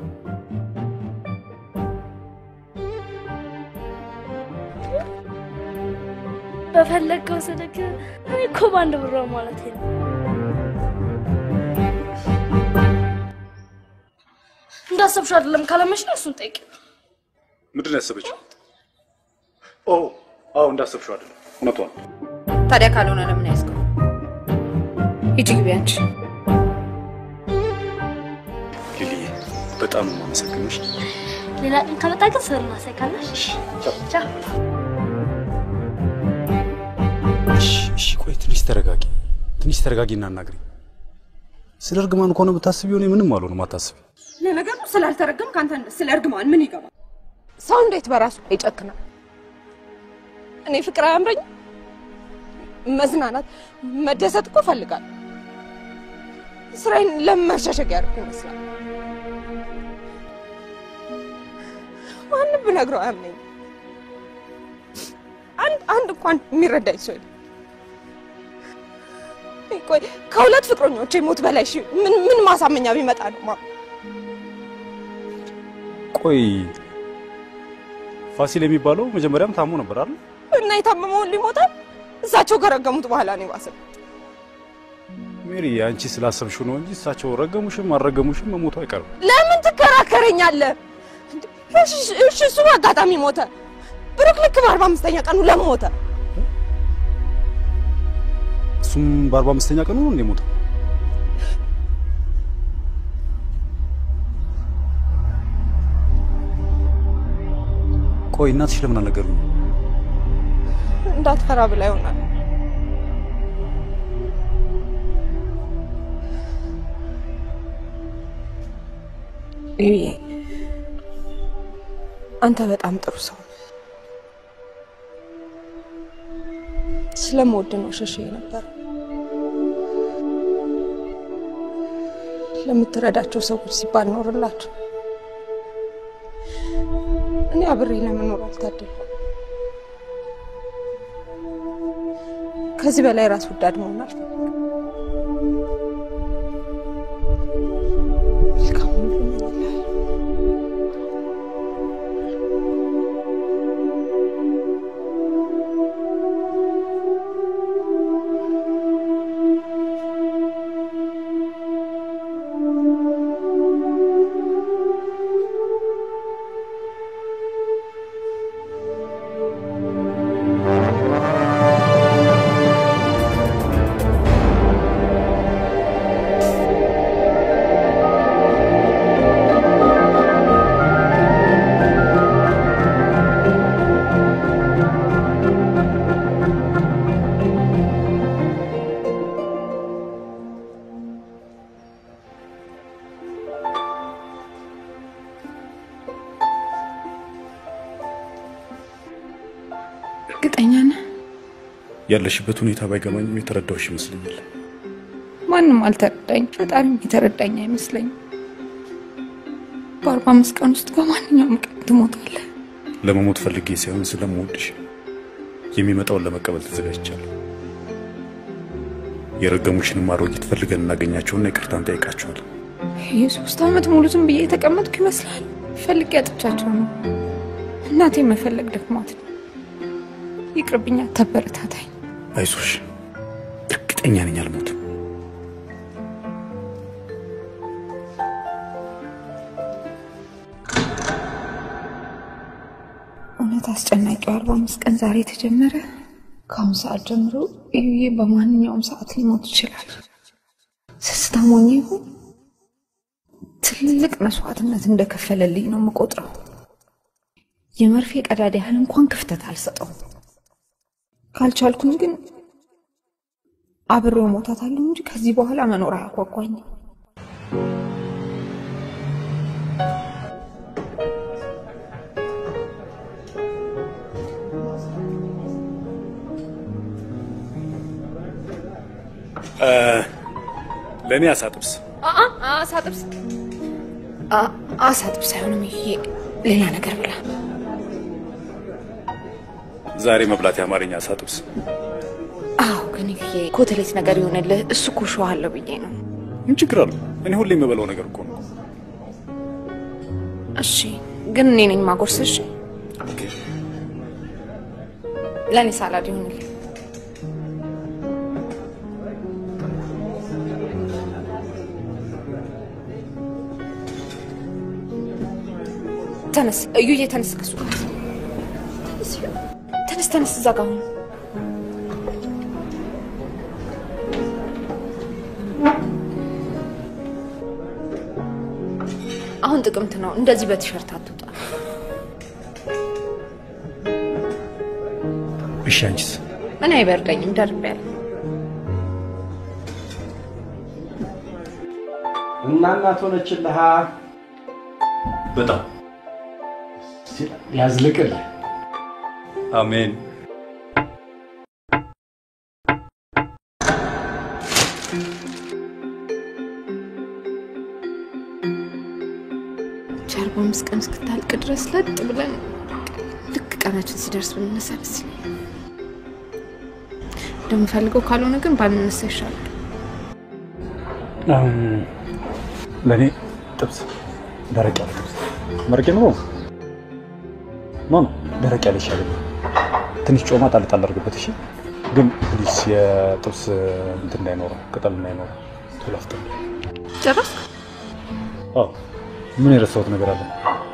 በፈለገው ስልክ እኔ እኮ በአንድ ብሯ ማለት ነው። እንዳሰብሽው አይደለም ካለመሽ ነው እሱን ጠይቂ። ምንድን ነው ያሰበችው? አዎ እንዳሰብሽው አይደለም እውነቷን። ታዲያ ካልሆነ ለምን ያስከው? ሂጂ ግቢ አንቺ። ሊሊዬ በጣም ነው የማመሰግንሽ። ሌላ ቀን ከመጣ ግን ስር እናሳይካለሽ። ቻው። እሺ ቆይ ትንሽ ተረጋጊና አናግሪ። ስለ እርግማን ከሆነ ብታስቢው እኔ ምንም አልሆንም አታስቢ። ለነገሩ ስላልተረገም ካንተ ስለ እርግማን ምን ይገባል? ሰው እንዴት በራሱ ይጨክናል? እኔ ፍቅር አያምረኝ? መዝናናት መደሰት እኮ ፈልጋለሁ። ስራዬን ለመሸሸግ ያደረኩ ይመስላል። ማንም ብነግረው አያምነኝ። አንድ እንኳን የሚረዳኝ ሰው የለም። ቆይ ከሁለት ፍቅረኞቼ ሞት በላይ ምን ማሳመኛ ቢመጣ ነው? ቆይ ፋሲል የሚባለው መጀመሪያም ታሞ ነበር አይደል? እና የታመመውን ሊሞታል እሳቸው ከረገሙት በኋላ ነው የባሰው። ሜሪ አንቺ ስላሰብሽው ነው እንጂ እሳቸው ረገሙሽም አልረገሙሽም መሞቱ አይቀርም። ለምን ትከራከረኛለህ? እሺ እሱ አጋጣሚ ሞተ። ብሩክ ልክ በ45ኛ ቀኑ ለምን ሞተ? እሱም በ45ኛ ቀኑ ነው እንደ ሞተ። ቆይ እናትሽ ለምን አልነገሩኝ? እንዳትፈራ ብላ ይሆናል። አንተ በጣም ጥሩ ሰው ነህ። ስለምወድ ነው ሸሼ ነበር። ለምትረዳቸው ሰዎች ሲባል ኖርላቸው። እኔ አብሬ ለመኖር አልታደልኩም። ከዚህ በላይ ራስ ወዳድ መሆን አልፈልግም። እርግጠኛ ነህ? ያለሽበት ሁኔታ ባይገባኝም የተረዳሁሽ ይመስለኛል። ማንም አልተረዳኝ፣ ፈጣሪም የተረዳኝ አይመስለኝም። በ45 ቀን ውስጥ በማንኛውም ቀን ትሞታለህ። ለመሞት ፈልጌ ሳይሆን ስለምወድሽ የሚመጣውን ለመቀበል ተዘጋጅቻለሁ። የረገሙሽንም አሮጊት ፈልገን እናገኛቸውና ይቅርታ እንጠይቃቸዋለን። የ3 ዓመት ሙሉ ዝም ብዬ የተቀመጥኩ ይመስላል። ፈልጌ አጥቻቸው ነው። እናቴ መፈለግ ደክሟት ነው። ይቅርብኛ፣ ተበረታታኝ። አይዞሽ፣ እርግጠኛ ነኝ አልሞትም። እውነት አስጨናቂው 45 ቀን ዛሬ ተጀመረ። ከአሁን ሰዓት ጀምሮ እዩዬ በማንኛውም ሰዓት ሊሞት ይችላል። ስስታም ሆኜ ይሁን ትልቅ መስዋዕትነት እንደከፈለልኝ ነው የምቆጥረው። የመርፌ ቀዳዳ ያህል እንኳን ክፍተት አልሰጠውም። ካልቻልኩም ግን አብሬው ሞታታለሁ እንጂ ከዚህ በኋላ መኖር አያጓጓኝም። ለኔ አሳጥብስ አሳጥብስ አይሆንም። ይሄ ሌላ ነገር ብላ ዛሬ መብላት ያማርኛ አሳጥብስ። አዎ ግን ይሄ ኮተሌት ነገር ይሆነልህ። እሱ ኮሽዋለሁ ብዬ ነው። ምን ችግር አለው? እኔ ሁሌ የምበላው ነገር እኮ ነው። እሺ ግን እኔ ነኝ ማጎርስሽ። ኦኬ ለኔ ሳላድ ይሆንልህ። ተነስ እዩዬ፣ ተነስ ከሱ ጋር ተነስ እዛ ጋር ሁን። አሁን ጥቅምት ነው። እንደዚህ በቲሸርት አትውጣ። እሺ አንቺስ? እኔ አይበርደኝም፣ ደርቤያለሁ። እናት ሆነችልህ። በጣም ያዝልቅልህ። አሜን። ቻርባ መስቀን እስክታልቅ ድረስ ለጥ ብለን ልክ ቀናችን ሲደርስ ብንነሳ ደስ ይለኛል። እንደምፈልገው ካልሆነ ግን ባንነሳ ይሻላል። ለኔ ጥብስ፣ ደረቅ ያለ ጥብስ መርቄ ነው ደረቅ ያለ ይሻላል። ትንሽ ጮማ ጣል አድርግበት። እሺ ግን ፕሊስ የጥብስ እንትን እንዳይኖረው፣ ቅጠል እንዳይኖረው ቶሎ አፍጥን። ጨረስክ? አዎ። ምን የረሳሁት ነገር አለ?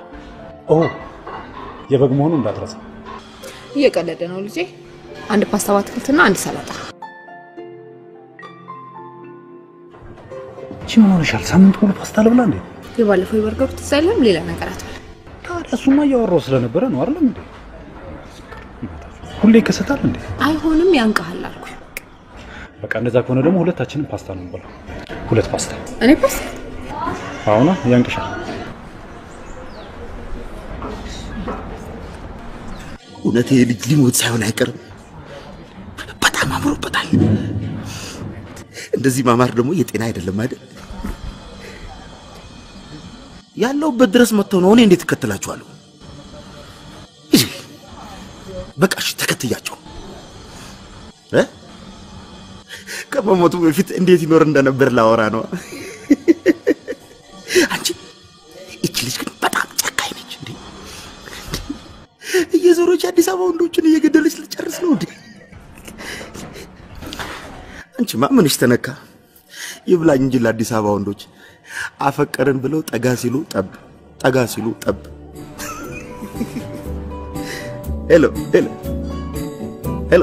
የበግ መሆኑ እንዳትረሳ። እየቀለደ ነው ልጄ። አንድ ፓስታ በአትክልትና አንድ ሰላጣ። ምን ሆነሻል? ሳምንት ሙሉ ፓስታ ልብላ እንዴ? የባለፈው የበርገሩ ትዝ አይልም? ሌላ ነገር አትበል። ታዲያ እሱማ እያወራሁ ስለነበረ ነው አይደል እንዴ? ሁሌ ይከሰታል እንዴ? አይሆንም፣ ያንቀሃል አልኩኝ። በቃ እንደዛ ከሆነ ደግሞ ሁለታችንም ፓስታ ነው እንበላው። ሁለት ፓስታ። እኔ ፓስታ? አሁን ያንቅሻል። እውነቴ ልጅ ሊሞት ሳይሆን አይቀርም። በጣም አምሮበታል። እንደዚህ ማማር ደግሞ የጤና አይደለም አይደል? ያለውበት ድረስ መጥተው ነው። እኔ እንዴት እከተላቸዋለሁ? በቃሽ፣ ተከትያቸው ከመሞቱ በፊት እንዴት ይኖር እንደነበር ላወራ ነው። አንቺ እቺ ልጅ ግን በጣም ጨካኝ ነች እንዴ! እየዞረች አዲስ አበባ ወንዶችን እየገደለች ልጨርስ ነው እንዴ? አንቺማ ምንሽ ተነካ? ይብላኝ እንጂ ለአዲስ አበባ ወንዶች አፈቀረን ብለው ጠጋ ሲሉ ጠብ፣ ጠጋ ሲሉ ጠብ። ሄሎ ሄሎ ሄሎ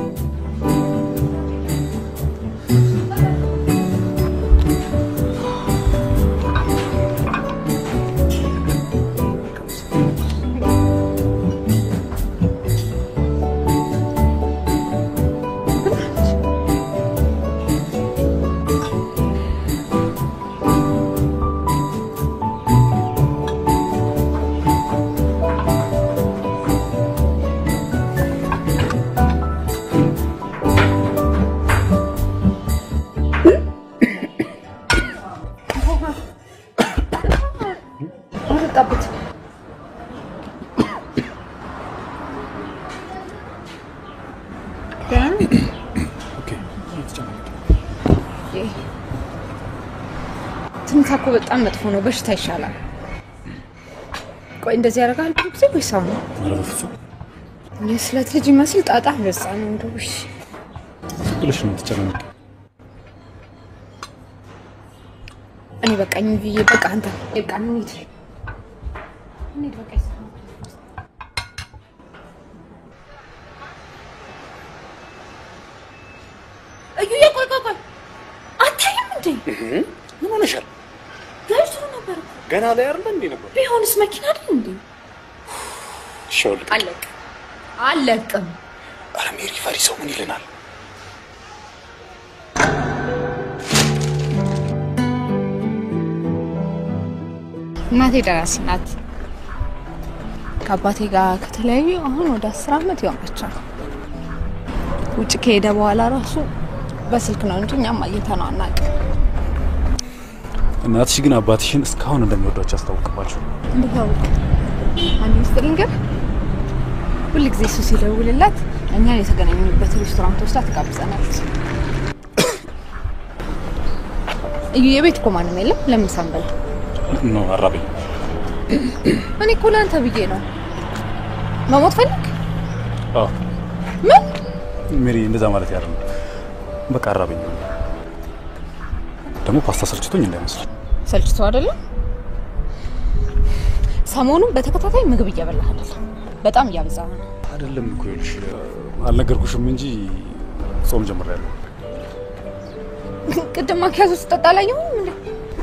ትንታኮ በጣም መጥፎ ነው። በሽታ ይሻላል። ቆይ እንደዚህ ያደርጋል ብዙ ጊዜ ወይ ሰው ነው? የስለት ልጅ ይመስል ጣጣ በዛ ነው እንደው። እሺ ብለሽ ነው ተጨናነቅ። እኔ በቃኝ ብዬ በቃ አንተ በቃ እንሂድ በቃ ይሰማል። እዩዬ ቆይ አታይም እንዴ? ምን ሆነሻል? ጋይቶ ነበር ገና ላይ አይደል እንዴ ነበር? ቢሆንስ መኪና አይደል እንዴ? ሻውል አለቅም። ኧረ ሜሪ ፈሪ ሰው ምን ይለናል? እናቴ ደራሲ ናት። ከአባቴ ጋር ከተለያዩ አሁን ወደ 10 ዓመት ይሆናቸዋል። ውጭ ከሄደ በኋላ ራሱ በስልክ ነው እንጂ እኛም አየተነው አናውቅም። እናትሽ ግን አባትሽን እስካሁን እንደሚወዷቸው አስታውቅባቸው። እንደው አንድ ምስጢር ልንገር። ሁሉ ጊዜ እሱ ሲደውልላት እኛን የተገናኘንበት ሬስቶራንት ወስዳ ትጋብዘናለች። የቤት እኮ ማንም የለም። ለምን ሳንበላ ነው አራበኝ። እኔ እኮ ለአንተ ብዬ ነው። መሞት ፈልግ? አዎ። ምን ሜሪ እንደዛ ማለት ያለው በቃ አራበኝ። ደግሞ ፓስታ ሰልችቶኝ እንዳይመስል። ሰልችቶ አይደለም። ሰሞኑን በተከታታይ ምግብ እየበላህ አይደለም? በጣም እያበዛህ ነው። አይደለም እኮ ይልሽ አልነገርኩሽም እንጂ ጾም ጀምሬያለሁ። ቅድም ማኪያቶ ስጠጣ አላየሁም እንዴ?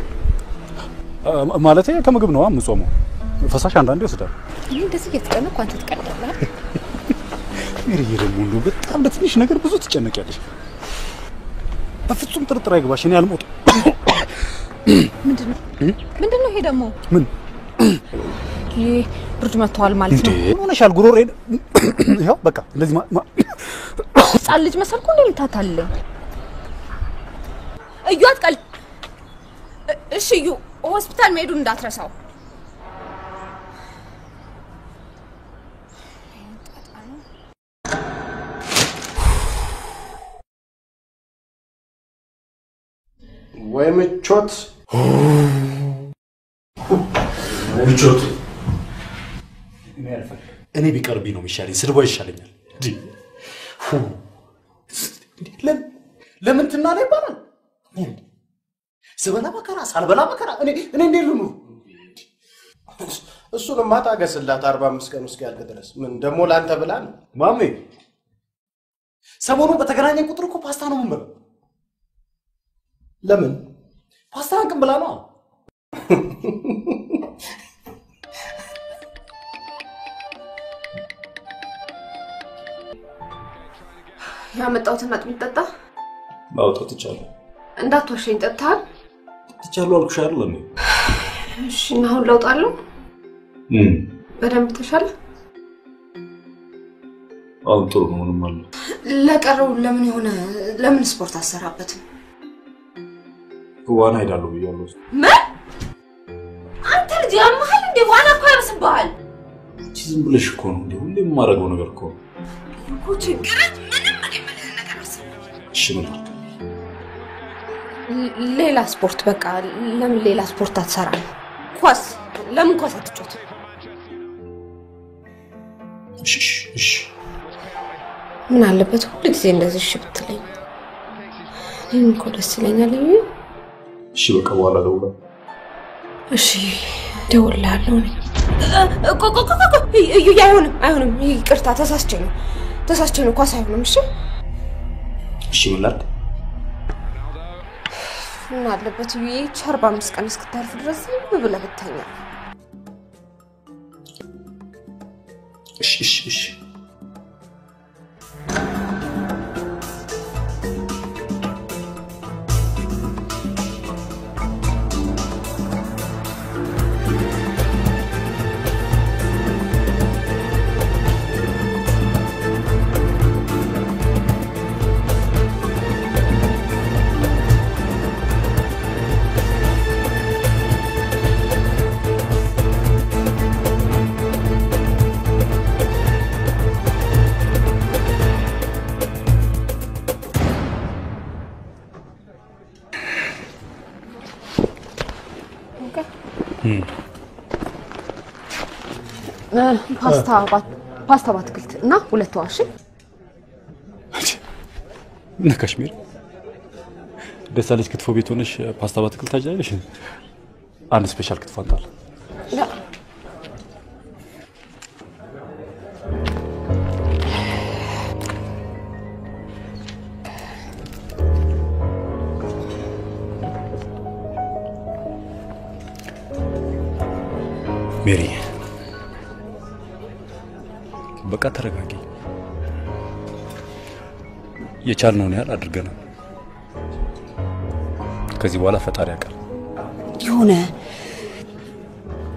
ማለቴ ከምግብ ነው የምጾመው። ፈሳሽ አንዳንዴ ይወስዳል። እኔ እንደዚህ እየተጨነቅኩ አንተ ትቀልዳለህ። ሜሪ ደግሞ በጣም ለትንሽ ነገር ብዙ ትጨነቂያለሽ። በፍጹም ጥርጥር አይገባሽ። እኔ አልሞትም። ምንድነው ይሄ ደግሞ? ምን ይሄ ብርድ መጥቷል ማለት ነው? ምን ሆነሻል? ጉሮሬን ይኸው በቃ እንደዚህ ህፃን ልጅ መሰልኩ እንዴ ልታታልለኝ? እዩ አትቀልድ። እሺ እዩ ሆስፒታል መሄዱን እንዳትረሳው። ወይ ምቾት ምቾት እኔ ቢቀርብኝ ነው የሚሻለኝ። ስድቧ ይሻለኛል። ለምን ትናለ ይባላል? ስበላ መከራ ሳልበላ መከራ እኔ እንዴት ልኑር? እሱንማ ታገስላት 45 ቀን እስኪያልቅ ድረስ። ምን ደግሞ ላንተ ብላ ነው? ማሜ ሰሞኑን በተገናኘን ቁጥር እኮ ፓስታ ነው የምንበላው። ለምን? ፓስታ አንቅም ብላ ነው። ያመጣሁትን አጥሚት ጠጣ። ማውጣት ይቻላል። እንዳትወሸኝ ጠጥተሃል? ትቻሉ አልኩሽ አይደል? እሺ እና አሁን ለውጥ አለው? በደንብ ተሻለ? አሁን ጥሩ ነው። ምንም አለ። ለቀረው ለምን ስፖርት አሰራበትም? ዋና ሄዳለሁ ብያለሁ። ምን? አንተ ልጅ ያመሃል እንዴ? ዋና እኮ ያርስብሃል። ዝም ብለሽ እኮ ነው እንዴ? ሁሌም የማደርገው ነገር እኮ ነው። ችግር ምንም የምልህ ነገር አስብ። እሺ ምን ሌላ ስፖርት በቃ ለምን ሌላ ስፖርት አትሰራም? ኳስ ለምን ኳስ አትጫወት? እሺ ምን አለበት ሁሉ ጊዜ እንደዚህ እሺ ብትለኝ? እኔም እኮ ደስ ይለኛል። እሺ በቃ በኋላ ደውላለሁ። እሺ ደውላለሁ። እዩ አይሆንም። ይቅርታ ተሳስቼ ነው ኳስ አይሆንም። እሺ ምን ላድርግ? ምን አለበት እዩ 45 ቀን እስክታልፍ ድረስ ብለህ ብተኛ። እሺ ፓስታ ባትክልት እና ሁለት ዋሽ እና ካሽሚር ደሳለች ክትፎ ቤት ሆነሽ ፓስታ ባትክልት ታጃለሽ። አንድ ስፔሻል ክትፎ አንጣል። ሜሪ በቃ ተረጋጊ። የቻልነውን ያህል አድርገናል። ከዚህ በኋላ ፈጣሪ ያውቃል። የሆነ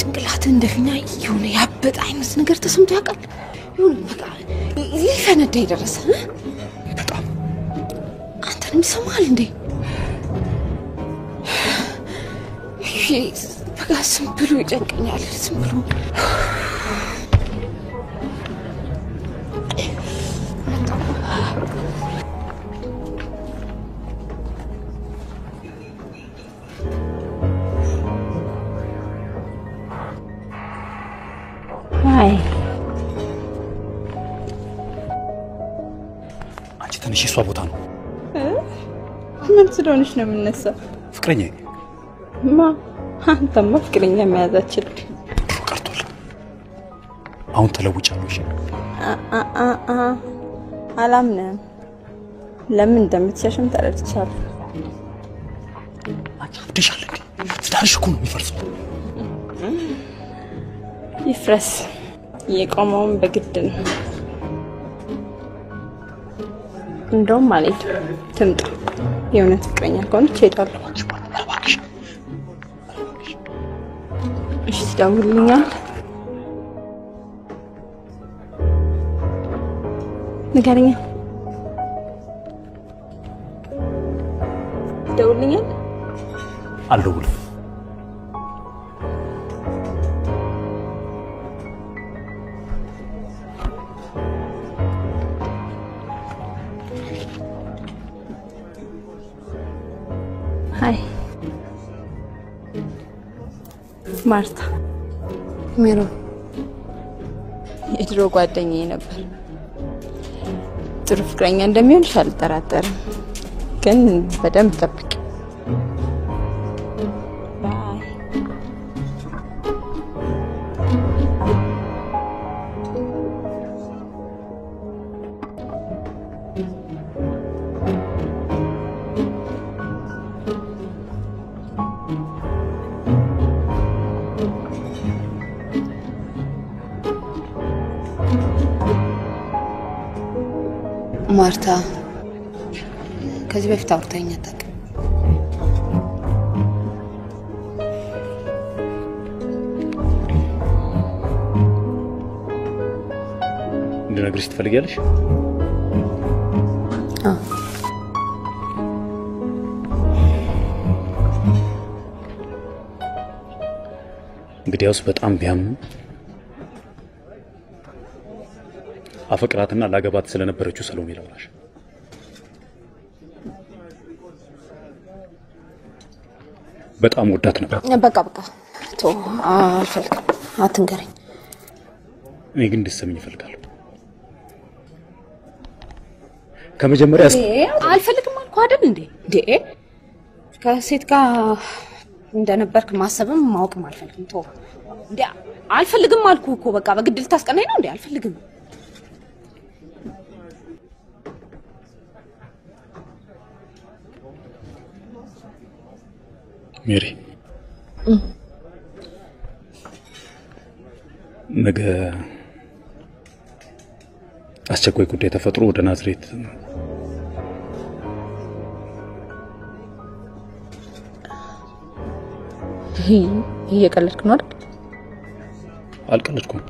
ጭንቅላት እንደፊና የሆነ ያበጠ አይነት ነገር ተሰምቶ ያውቃል? ይሁን በቃ ሊፈነዳ የደረሰ በጣም አንተንም ይሰማል እንዴ? በቃ ዝም ብሎ ይጨንቀኛል። ዝም ብሎ አይ አንቺ ትንሽ እሷ ቦታ ነው። ምን ስለሆነሽ ነው የምነሳው? ፍቅረኛ ማ አንተማ ፍቅረኛ መያዛችን ቀርቷል። አሁን ተለውጫለሁ። እሺ አላምንም። ለምን እንደምትሸሽም ተረድቻለሁ። አንቺ አብደሻል እንዴ? ትዳርሽ እኮ ነው የሚፈርሰው። ይፍረስ። የቆመውን በግድ ነው። እንደውም ማለት ትምጣ። የእውነት ፍቅረኛ ከሆነች እሄዳለሁ። እሺ ትደውልልኛል? ንገረኛ። ትደውልልኛል? አልደውልም። ሃይ ማርታ። ሜሮን የድሮ ጓደኛዬ ነበር። ጥሩ ፍቅረኛ እንደሚሆንሽ አልጠራጠርም፣ ግን በደንብ ጠብቂ። ባይ። ማርታ ከዚህ በፊት አውርታኝ አታውቅም። እንድነግርሽ ትፈልጊያለሽ? እንግዲያውስ በጣም ቢያምኑ አፈቅራትና ላገባት ስለነበረችው ሰሎሜ ላውራሽ። በጣም ወዳት ነበር። በቃ ቶ አልፈልግም፣ አትንገረኝ። እኔ ግን እንድትሰሚኝ እፈልጋለሁ። ከመጀመሪያ አልፈልግም አልኩ አይደል እንዴ? ከሴት ጋር እንደነበርክ ማሰብም ማወቅም አልፈልግም። ቶ እንዴ አልፈልግም አልኩ እኮ። በቃ በግድ ልታስቀናኝ ነው እንዴ? አልፈልግም። ሜሪ ነገ አስቸኳይ ጉዳይ ተፈጥሮ ወደ ናዝሬት እየቀለድክ ነው አይደል? አልቀለድኩም።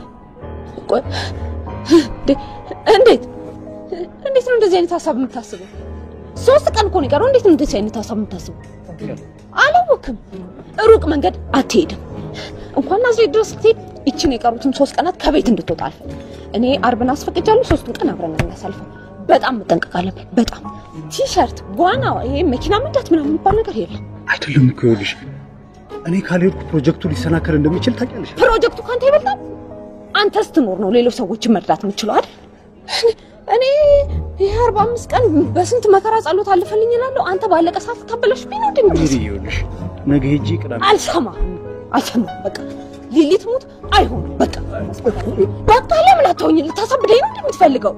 እንዴት ነው እንደዚህ አይነት ሐሳብ የምታስበው? 3 ቀን እኮ ነው የቀረው። እንዴት ነው እንደዚህ አይነት ሐሳብ የምታስበው? አላወቅም። ሩቅ መንገድ አትሄድም። እንኳን ናዝሬት ድረስ ስትሄድ እቺን የቀሩትን 3 ቀናት ከቤት እንድትወጣ አልፈልግም። እኔ አርብን አስፈቅጃለሁ። 3 ቀን አብረን እናሳልፈው። በጣም መጠንቀቅ አለብን። በጣም ቲሸርት፣ ዋና፣ ይሄ መኪና መንዳት ምናምን የሚባል ነገር የለም። አይደለም እኮ ይኸውልሽ፣ እኔ ካልሄድኩ ፕሮጀክቱ ሊሰናከል እንደሚችል ታውቂያለሽ። ፕሮጀክቱ ካንተ ይበልጣል። አንተ ስትኖር ነው ሌሎች ሰዎችን መርዳት የምትችለው አይደል? እኔ ይሄ 45 ቀን በስንት መከራ ጸሎት አልፈልኝ እላለሁ። አንተ ባለቀ ሰዓት ታበላሽብኝ ነው እንዴ? ይኸውልሽ ነገ ሄጂ ቅዳሜ አልሰማም። በቃ ሊሊት ሙት አይሆንም። በቃ ለምን አትሆኝ? ልታሳብደኝ ነው እንደምትፈልገው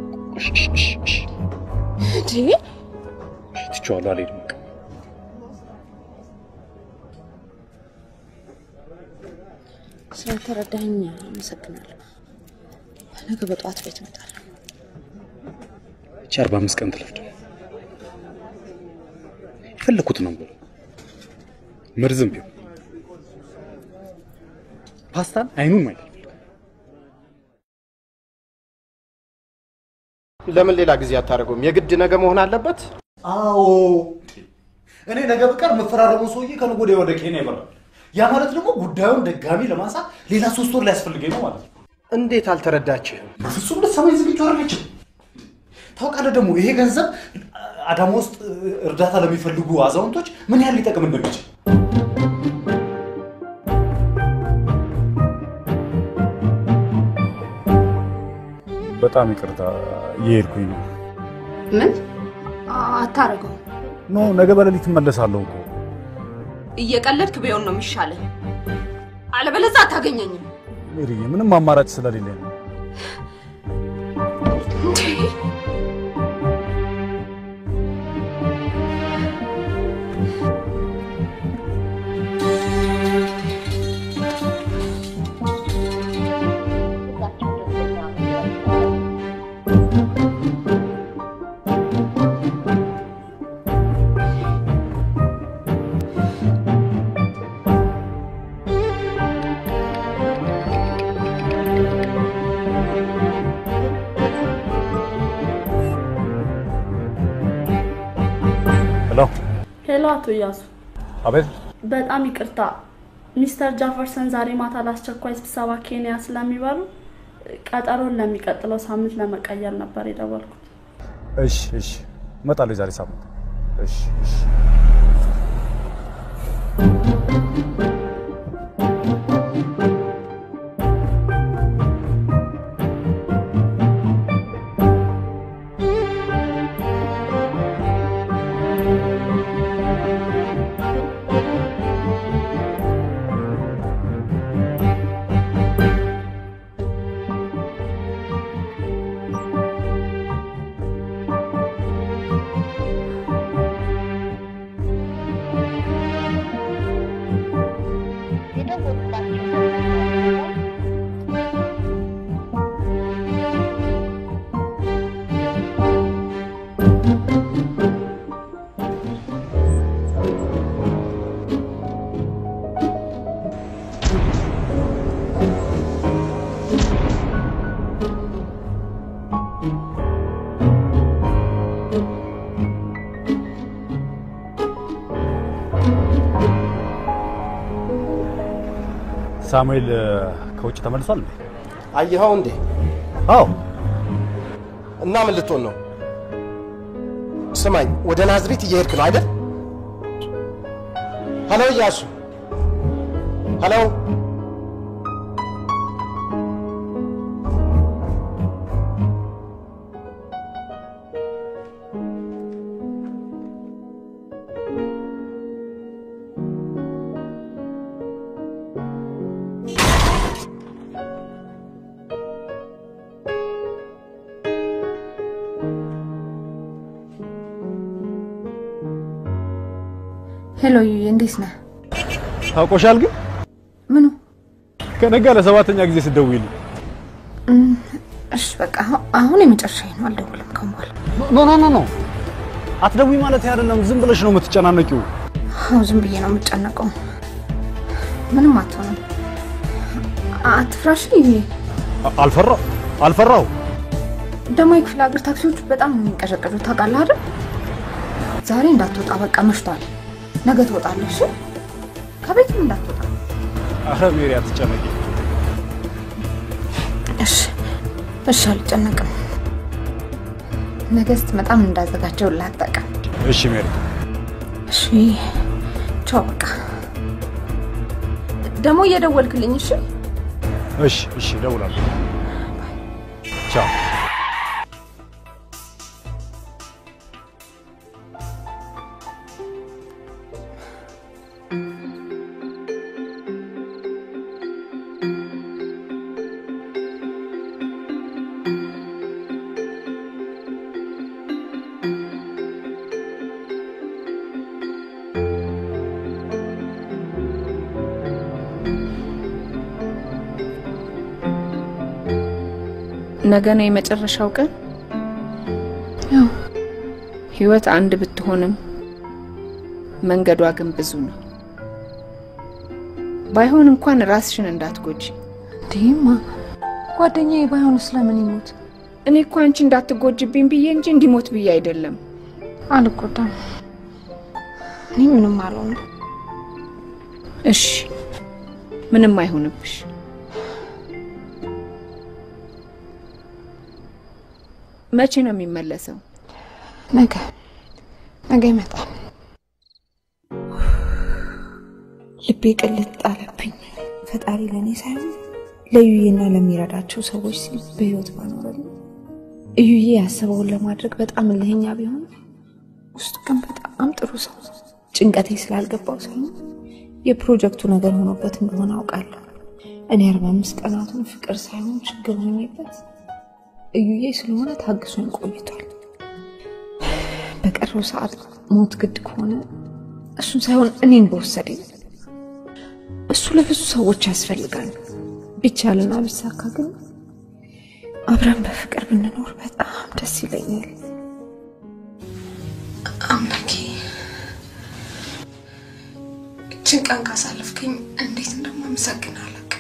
እንዴ? ትችዋለሁ። አልሄድም። ስለተረዳኸኝ አመሰግናለሁ። ነገ በጠዋት ቤት እመጣለሁ። 45 ቀን ትለፍድ። የፈለኩት ነው ብሎ መርዝም ቢሆን ፓስታን አይኑን ማየት ለምን ሌላ ጊዜ አታረገውም? የግድ ነገ መሆን አለበት? አዎ እኔ ነገ በቀር መፈራረሙን ሰውዬ ከነገ ወዲያ ወደ ኬንያ ይበራል። ያ ማለት ደግሞ ጉዳዩን ደጋሚ ለማንሳት ሌላ 3 ወር ሊያስፈልገኝ ነው ማለት ነው። እንዴት አልተረዳችህም? በፍጹም ልትሰማኝ ዝግጁ አይደለችም። ታውቃለህ ደግሞ ይሄ ገንዘብ አዳማ ውስጥ እርዳታ ለሚፈልጉ አዛውንቶች ምን ያህል ሊጠቅም እንደሚችል። በጣም ይቅርታ እየሄድኩኝ ነው። ምን አታረገው? ኖ ነገ በሌሊት እመለሳለሁ እኮ። እየቀለድክ ቢሆን ነው የሚሻለው። አለበለዚያ አታገኘኝም። ሜሪዬ ምንም አማራጭ ስለሌለኝ ነው። ሄሎ አቶ ኢያሱ። አቤት። በጣም ይቅርታ ሚስተር ጃፈርሰን ዛሬ ማታ ለአስቸኳይ ስብሰባ ኬንያ ስለሚበሩ ቀጠሮን ለሚቀጥለው ሳምንት ለመቀየር ነበር የደወልኩት። እሺ እሺ እመጣለሁ ዛሬ ሳምንት። እሺ እሺ ሳሙኤል ከውጭ ተመልሷል? አየኸው እንዴ? አዎ። እና ምን ልትሆን ነው? ስማኝ፣ ወደ ናዝሬት እየሄድክ ነው አይደል? ሄሎ ኢያሱ፣ ሄሎ። ሄሎ እንዴት ነህ? ታውቆሻል ግን? ምኑ? ከነጋ ለሰባተኛ ጊዜ ስትደውይልኝ። እሺ በቃ አሁን የመጨረሻዬ ነው፣ አልደውልም ከመዋል። ኖ ኖ ኖ ኖ አትደውይ ማለት አይደለም፣ ዝም ብለሽ ነው የምትጨናነቂው። አዎ ዝም ብዬ ነው የምጨነቀው። ምንም አትሆንም። አትፍራሽ። አልፈራው። ደግሞ የክፍለ ሀገር ታክሲዎች በጣም ነው የሚንቀዠቀዡት ታውቃለህ አይደል? ዛሬ እንዳትወጣ በቃ መሽቷል። ነገ ትወጣለሽ። ከቤትም እንዳትወጣ። አረ ሜሪ አትጨነቂ። እሺ አልጨነቅም። ነገ ስትመጣም እንዳዘጋጀው ላጠቀም። እሺ ሜሪ። እሺ ቻው። በቃ ደግሞ እየደወልክልኝ። እሺ እደውላለሁ። ቻው። ነገ ነው የመጨረሻው ቀን። ያው ህይወት አንድ ብትሆንም መንገዷ ግን ብዙ ነው። ባይሆን እንኳን ራስሽን እንዳትጎጂ። ዲማ ጓደኛዬ ባይሆን ስለምን ይሞት? እኔ እኮ አንቺ እንዳትጎጂብኝ ብዬ እንጂ እንዲሞት ብዬ አይደለም። አልቆጣም። እኔ ምንም አልሆንም። እሺ ምንም አይሆንብሽ። መቼ ነው የሚመለሰው? ነገ ይመጣል። ልቤ ቅልጥ አለብኝ። ፈጣሪ ለኔ ሳይሆን ለዩዬና ለሚረዳቸው ሰዎች ሲል በህይወት ባኖረኝ። እዩዬ ያሰበውን ለማድረግ በጣም እልህኛ ቢሆን ውስጡ ግን በጣም ጥሩ ሰው። ጭንቀቴ ስላልገባው ሳይሆን የፕሮጀክቱ ነገር ሆኖበት እንደሆነ አውቃለሁ። እኔ 45 ቀናቱን ፍቅር ሳይሆን ችግር ሆኜበት እዩዬ ስለሆነ ታግሶኝ ቆይቷል። በቀረው ሰዓት ሞት ግድ ከሆነ እሱን ሳይሆን እኔን በወሰደኝ። እሱ ለብዙ ሰዎች ያስፈልጋል። ቢቻልና ቢሳካ ግን አብረን በፍቅር ብንኖር በጣም ደስ ይለኛል። አምላኬ እችን ቀን ካሳለፍከኝ እንዴት እንደማመሰግን አላውቅም።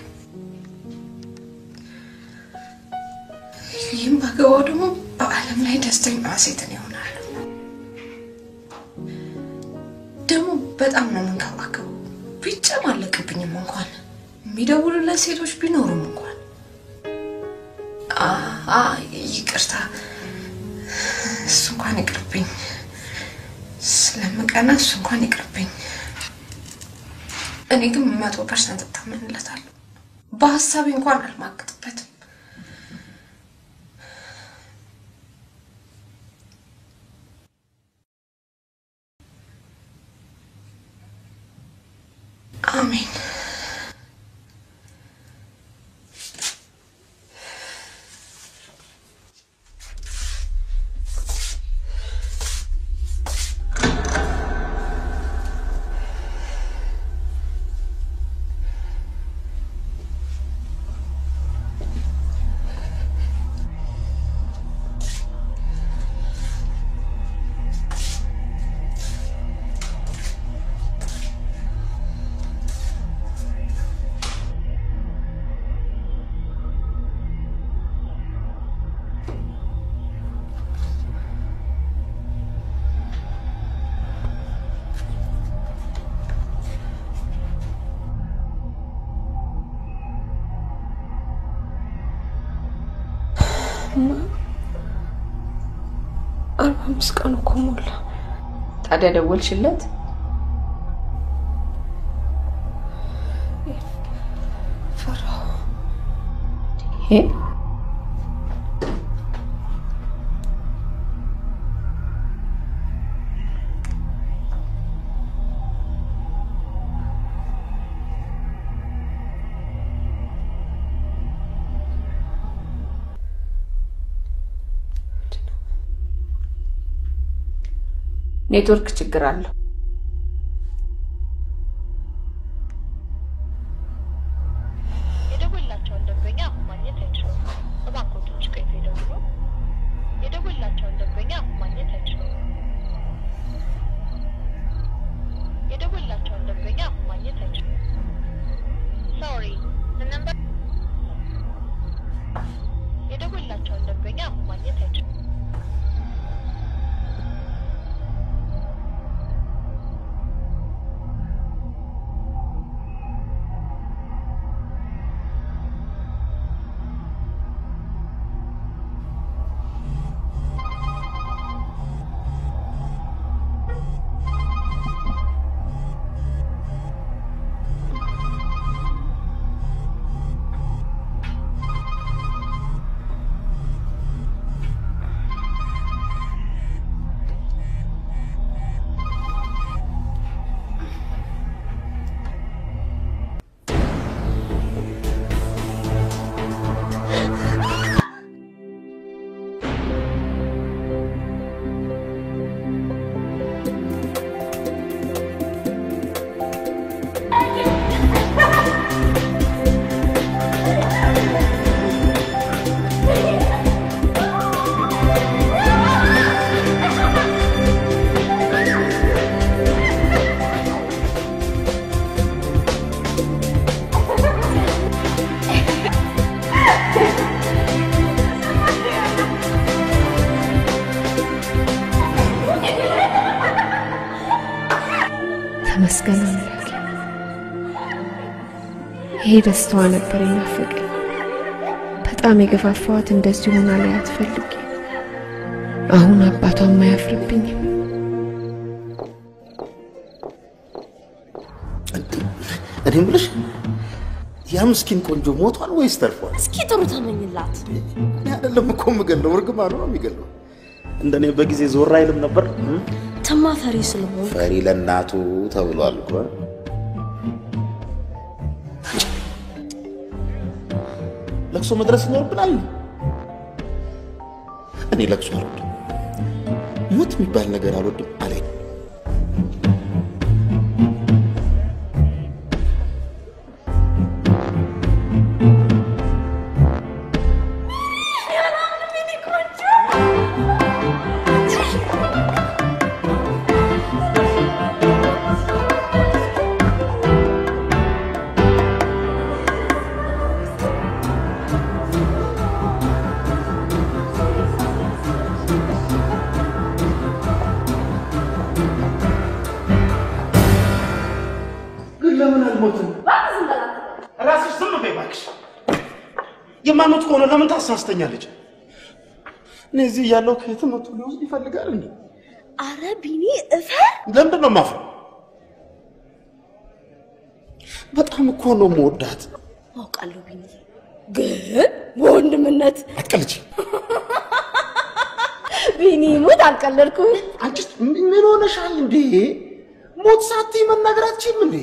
ይህም ባገባው ደግሞ በዓለም ላይ ደስተኛ ሴትን ይሆናል። ደግሞ በጣም ነው የምንከባከበው። ቢጨማለቅብኝም እንኳን የሚደውሉለት ሴቶች ቢኖሩም እንኳን ይቅርታ እሱ እንኳን ይቅርብኝ። ስለምቀና እሱ እንኳን ይቅርብኝ። እኔ ግን 100% እታመንለታለሁ። በሐሳቤ እንኳን አልማቅጥበትም። አሜን። ምስቀኑ ኮሞላ ታዲያ ደወልሽለት? ፈራሁ። ኔትወርክ ችግር አለው። የደወላቸውን ደንበኛ ማግኘት አይችሉም። እባክዎ ትንሽ ቆይተው ይደውሉ። የደወላቸውን ደንበኛ ማግኘት አይችሉም። የደወላቸውን ደንበኛ ማግኘት አይችሉም። Sorry, the number የደወላቸውን ደንበኛ ማግኘት አይችሉም። ተመስገን አምላኬ። ይሄ ደስታዋ ነበር የናፈቀኝ። በጣም የገፋፋዋት እንደዚህ ሆና ላይ አትፈልጊ። አሁን አባቷም አያፍርብኝም። እኔ ብለሽ ያ ምስኪን ቆንጆ ሞቷል ወይስ ተርፏል? እስኪ ጥሩ ተመኝላት። እኔ አይደለም እኮ የምገለው፣ እርግማኑ ነው የሚገለው። እንደኔ በጊዜ ዞር አይልም ነበር። ተማ ፈሪ ስለሆነ ፈሪ ለእናቱ ተብሏል እኮ። ለቅሶ መድረስ ይኖርብናል። እኔ ለቅሶ አልወድም፣ ሞት የሚባል ነገር አልወድም አለኝ። የማኖት ከሆነ ለምን ታሳስተኛለች? እነዚህ ያለው ከየትም መጥቶ ሊወስድ ይፈልጋል እንዴ? አረ ቢኒ እፈር። ለምንድን ነው የማፍረው? በጣም እኮ ነው የምወዳት። አውቃለሁ ቢኒ፣ ግን በወንድምነት አትቀልጂ። ቢኒ ሞት አልቀለድኩም። አንቺ ምን ሆነሻል እንዴ? ሞት ሳትይ መናገር አትችይም እንዴ?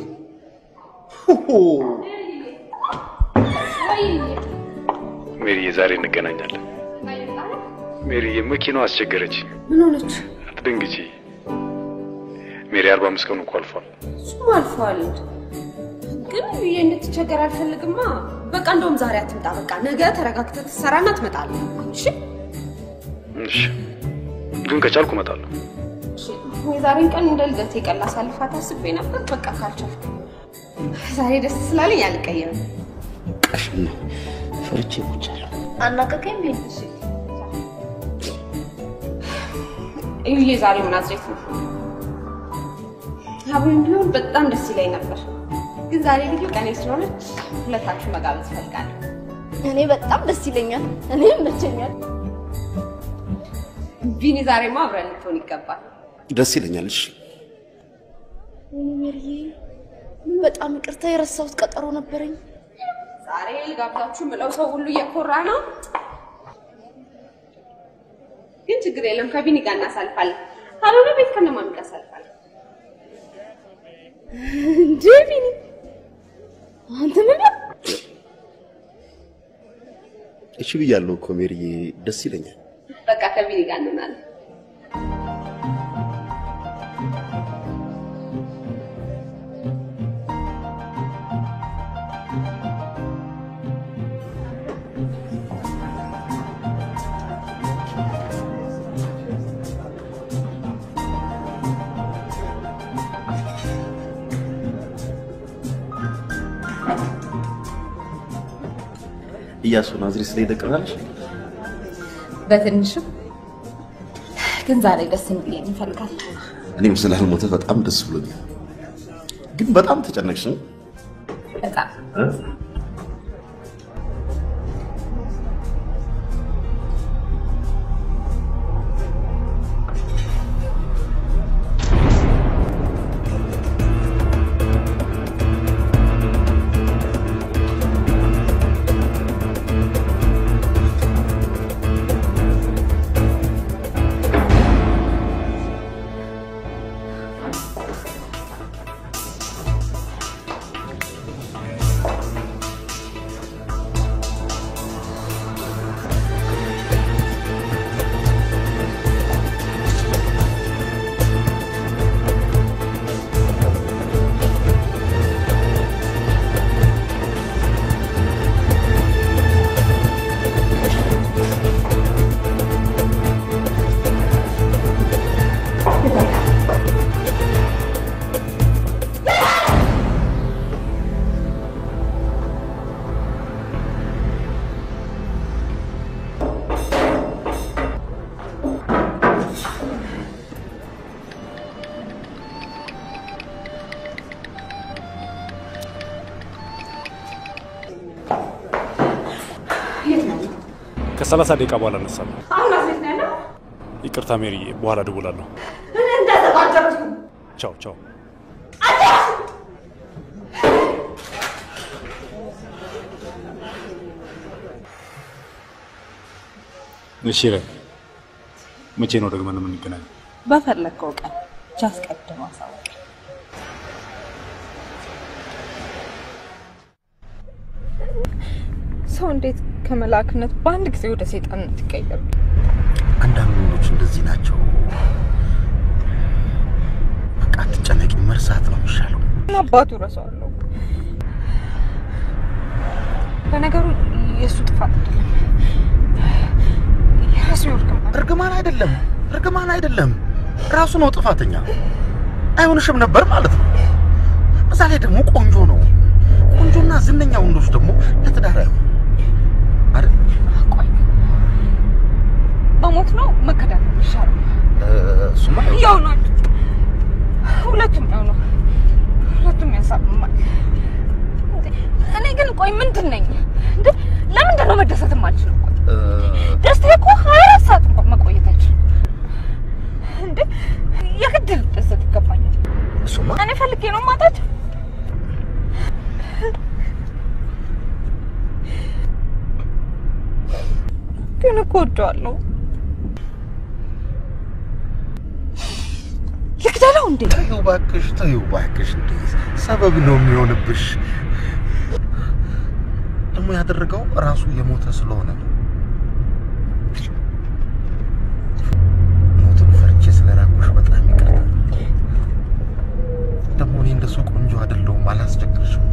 ሜሪ ዛሬ እንገናኛለን። ሜሪ መኪናው አስቸገረች። ምን ሆነች? አትደንግጪ ሜሪ። 45 ቀኑ እኮ አልፏል። እሱም አልፏል፣ ግን እንድትቸገር አልፈልግማ። በቃ እንደውም ዛሬ አትምጣ። በቃ ነገ ተረጋግተህ ትሰራና ትመጣለህ። እሺ እሺ፣ ግን ከቻልኩ እመጣለሁ። እሺ። የዛሬን ቀን እንደ ልደቴ ቀን ላሳልፋት አስቤ ነበር። በቃ ካልቻልኩ ዛሬ ደስ ስላለኝ አልቀየም። ቀሽና ፈርቼ ቁጫለሁ። አናቀቀኝ ቢኒ። እሺ እዩዬ፣ ዛሬ ምናዝሬት ነው። አብረን ቢሆን በጣም ደስ ይለኝ ነበር፣ ግን ዛሬ ልዩ ቀኔ ስለሆነች ሁለታችሁ መጋበዝ እፈልጋለሁ። እኔ በጣም ደስ ይለኛል። እኔ ይመቸኛል። ቢኒ፣ ዛሬማ አብረን ልትሆን ይገባል። ደስ ይለኛል። እሺ ሜሪዬ፣ በጣም ይቅርታ፣ የረሳሁት ቀጠሮ ነበረኝ። ዛሬ ልጋብዛችሁ ምለው ሰው ሁሉ እየኮራ ነው፣ ግን ችግር የለም። ከቢኒ ጋር እናሳልፋለን። ካልሆነ ቤት ከነማሚ ጋር እናሳልፋለን። እንዴ ቢኒ፣ አንተ ምን እሺ ብያለሁ እኮ ሜሪዬ፣ ደስ ይለኛል። በቃ ከቢኒ ጋር እንሆናለን። እያሱ ናዝሬት ላይ ደቀናለሽ? በትንሹ ግን ዛሬ ደስ እንዲለኝ እፈልጋለሁ። እኔም ስላልሞተ በጣም ደስ ብሎኛል። ግን በጣም ተጨነቅሽ ነው? በጣም ከ30 ደቂቃ በኋላ እነሳለሁ። አሁን አስቤት ነው ያለው? ይቅርታ ሜሪ፣ በኋላ ደውላለሁ። እንደተባደረኩ ቻው ቻው። እሺ መቼ ነው ደግመን የምንገናኘው? በፈለከው ቀን ጃስ ቀድሞ አሳውቅ። ሰው እንዴት ከመላእክነት በአንድ ጊዜ ወደ ሰይጣንነት ይቀየራል? አንዳንድ ወንዶች እንደዚህ ናቸው። በቃ አትጨነቂ፣ መርሳት ነው የሚሻለው። አባቱ ረሳዋለሁ። በነገሩ የእሱ ጥፋት አይደለም። የራሱ እርግማን አይደለም። ራሱ ነው ጥፋተኛ። አይሆንሽም ነበር ማለት ነው። በዛ ላይ ደግሞ ቆንጆ ነው። ቆንጆና ዝነኛ ወንዶች ደግሞ ለትዳር አይሆን አይደል? ቆይ በሞት ነው መከዳት ይሻላል። እሱማ ያው ነው። ሁለቱም ያው ነው። ሁለቱም ያሳምማል። እኔ ግን ቆይ ምንድን ነኝ እንዴ? ለምንድን ነው መደሰት የማልችለው? ደስታ እኮ 24 ሰዓት እንኳን መቆየት አይችልም እንዴ? የግድ ልደሰት ይገባኛል። እሱማ እኔ ፈልጌ ነው ማጣቸው። ግን እኮ ወደዋለሁ። ልግደለው እንዴ? ተይው እባክሽ እንዴ! ሰበብ ነው የሚሆንብሽ። ደግሞ ያደረገው ራሱ የሞተ ስለሆነ ነው። ሞቱን ፈርቼ ስለራኩሽ በጣም ይቅርታ። ደግሞ እኔ እንደሱ ቆንጆ አይደለሁም፣ አላስቸግርሽም።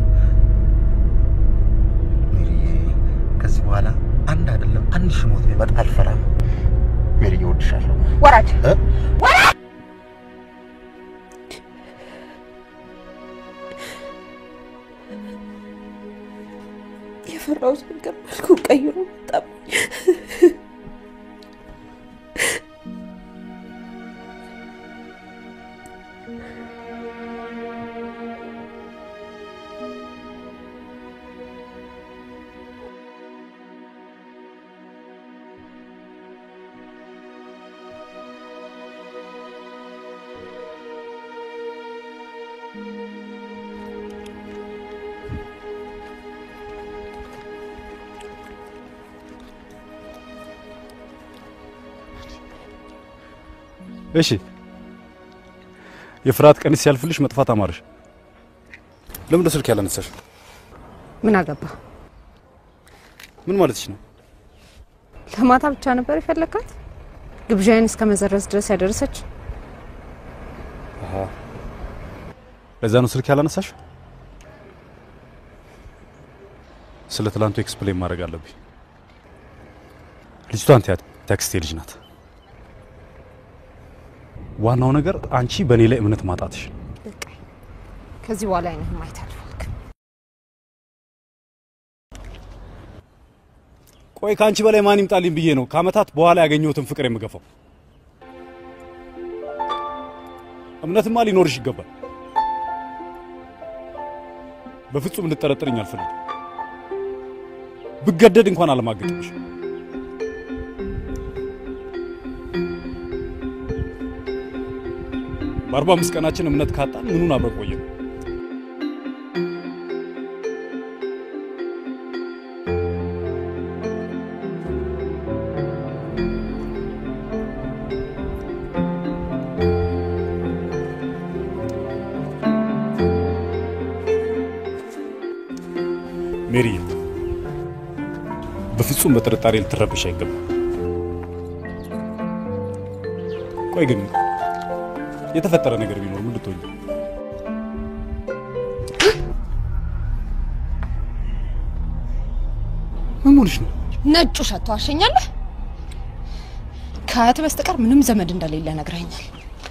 ሜሪዬ፣ ከዚህ በኋላ አንድ አይደለም 1000 ሞት ቢመጣ አልፈራም። ሜሪዬ፣ እወድሻለሁ። ወራጅ ወራጅ! የፈራሁት ነገር መልኩ ቀይሮ መጣብኝ። እሺ የፍርሃት ቀን ሲያልፍልሽ መጥፋት አማረሽ። ለምን ስልክ ያላነሳሽ? ምን አገባ? ምን ማለትሽ ነው? ለማታ ብቻ ነበር የፈለካት? ግብዣዬን እስከ መዘረዝ ድረስ ያደረሰች? አሃ፣ ለዛ ነው ስልክ ያላነሳሽ? ስለ ትላንቱ ኤክስፕሌን ማድረግ አለብኝ። ልጅቷ ታክስቴ ልጅ ናት። ዋናው ነገር አንቺ በኔ ላይ እምነት ማጣትሽ። በቃ ከዚህ በኋላ አይነህ ማየት አልፈልግም። ቆይ ካንቺ በላይ ማን ይምጣልኝ ብዬ ነው ከአመታት በኋላ ያገኘሁትን ፍቅር የምገፋው? እምነትማ ሊኖርሽ ይገባል። በፍጹም እንድትጠረጥርኝ አልፈልግም። ብገደድ እንኳን አለማገጥሽ። በ45 ቀናችን እምነት ካጣን ምኑን አብረን ቆየን? ሜሪ፣ በፍጹም በጥርጣሬ ልትረብሽ አይገባም። ቆይ ግን የተፈጠረ ነገር ቢኖር ምን ልትሆኚ? ምን ሆነሽ ነው? ነጭ ውሸት ተዋሸኛለህ? ከአያት በስተቀር ምንም ዘመድ እንደሌለ ነግረኛል።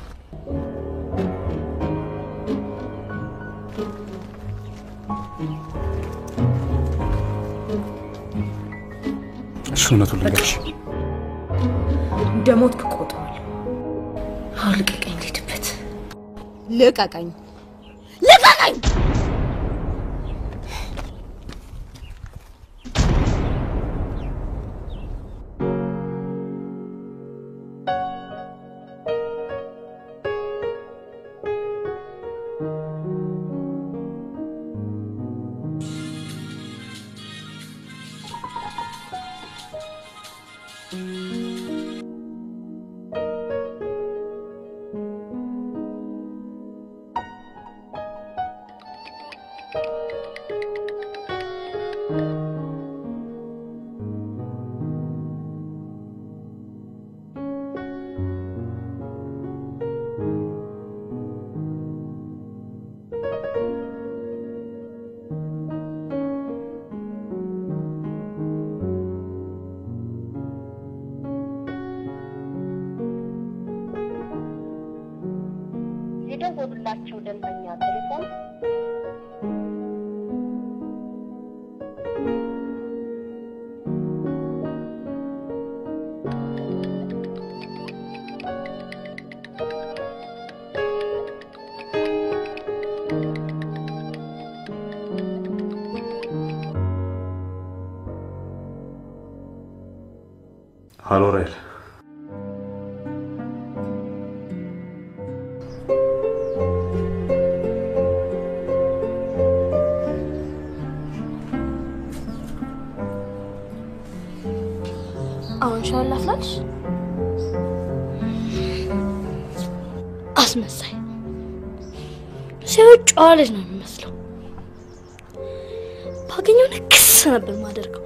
እሺ፣ እውነቱን ልንገርሽ። እንደሞትክ ቆጥሯል። አሁን ልቀቀኝ፣ ልሂድበት። ልቀቀኝ! ልቀቀኝ! ደንበኛ ቴሌፎን Hallå Rael. አሁን ሻላ ፍላሽ አስመሳይ ሲውጭ አለች ነው የሚመስለው። ባገኘው ክስ ነበር ማደርገው።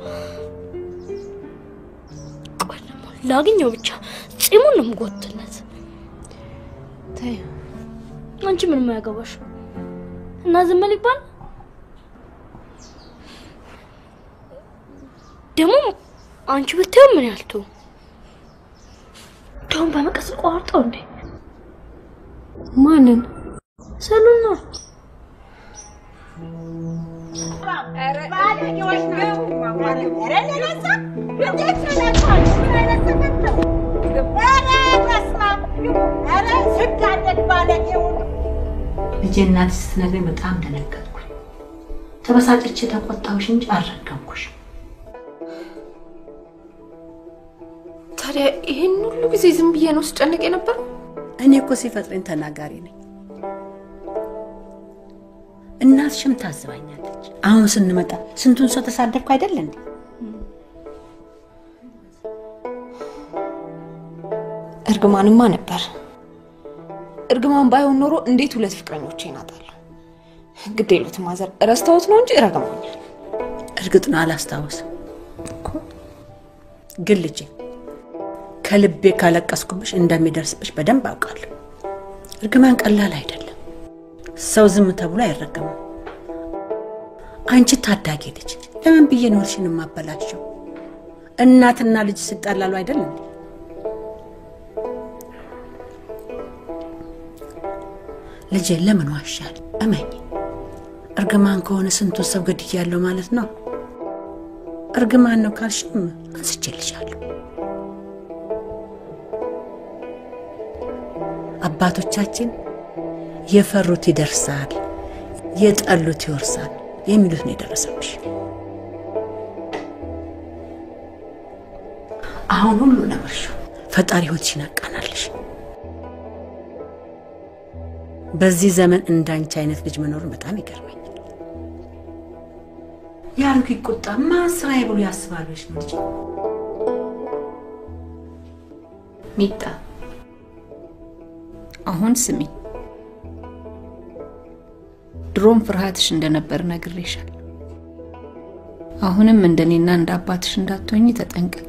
ላግኘው ብቻ ጺሙን ነው የምጎትለት። ተይ አንቺ ምንም አያገባሽ እና ዝም ልባል ደግሞ አንቺ ብትይው ምን ያልቱ ደም በመቀስ ቆርጠው እንዴ ማንን ሰሉና ልጄ እናትሽ ስትነግረኝ በጣም ደነገጥኩኝ። ተበሳጭቼ ተቆጣሁሽ እንጂ አልረገምኩሽ። ታዲያ ይሄን ሁሉ ጊዜ ዝም ብዬ ነው ስጨነቅ የነበር? እኔ እኮ ሲፈጥረኝ ተናጋሪ ነኝ። እናትሽም ታዝባኛለች። አሁን ስንመጣ ስንቱን ሰው ተሳደብኩ አይደል እንዴ? እርግማንማ ነበር። እርግማን ባይሆን ኖሮ እንዴት ሁለት ፍቅረኞቼን አጣለሁ። ግዴሉት ማዘር ረስተውት ነው እንጂ ረገመኛል። እርግጥ ነው አላስታውስም ግን ልጄ ከልቤ ካለቀስኩብሽ እንደሚደርስብሽ በደንብ አውቃለሁ። እርግማን ቀላል አይደለም። ሰው ዝም ተብሎ አይረገምም። አንቺ ታዳጊ ልጅ ለምን ብዬ ነው እርሽን ማበላሽው? እናትና ልጅ ሲጣላሉ አይደል እንዴ? ልጄ ለምን ዋሻል? እመኝ። እርግማን ከሆነ ስንቱ ሰው ገድያለሁ ማለት ነው። እርግማን ነው ካልሽም አንስቼልሻለሁ። አባቶቻችን የፈሩት ይደርሳል፣ የጠሉት ይወርሳል የሚሉት ነው የደረሰብሽ። አሁን ሁሉ ነበርሽ። ፈጣሪ ሆድሽን አቃናልሽ። በዚህ ዘመን እንዳንቺ አይነት ልጅ መኖር በጣም ይገርመኛል። ያልኩ ይቆጣ ማስራይ ብሎ ያስባሉሽ ነው ልጅ ሚጣ። አሁን ስሚ፣ ድሮም ፍርሃትሽ እንደነበር ነግሬሻል። አሁንም እንደኔና እንደ አባትሽ እንዳትሆኚ ተጠንቀቂ።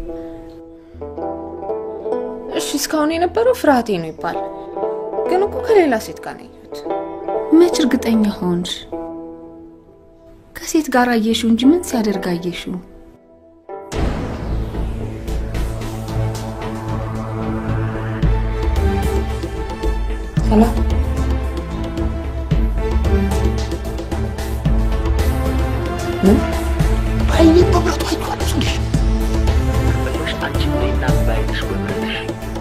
እሺ እስካሁን የነበረው ፍርሃቴ ነው ይባል፣ ግን እኮ ከሌላ ሴት ጋር ነው ያየሁት። መች እርግጠኛ ሆንሽ? ከሴት ጋር አየሽው እንጂ ምን ሲያደርግ አየሽው? ሰላም ምን አይኔ በብረቱ አይቷለሽ እንዴ? በልሽ አንቺ ነይና ባይሽ በብረትሽ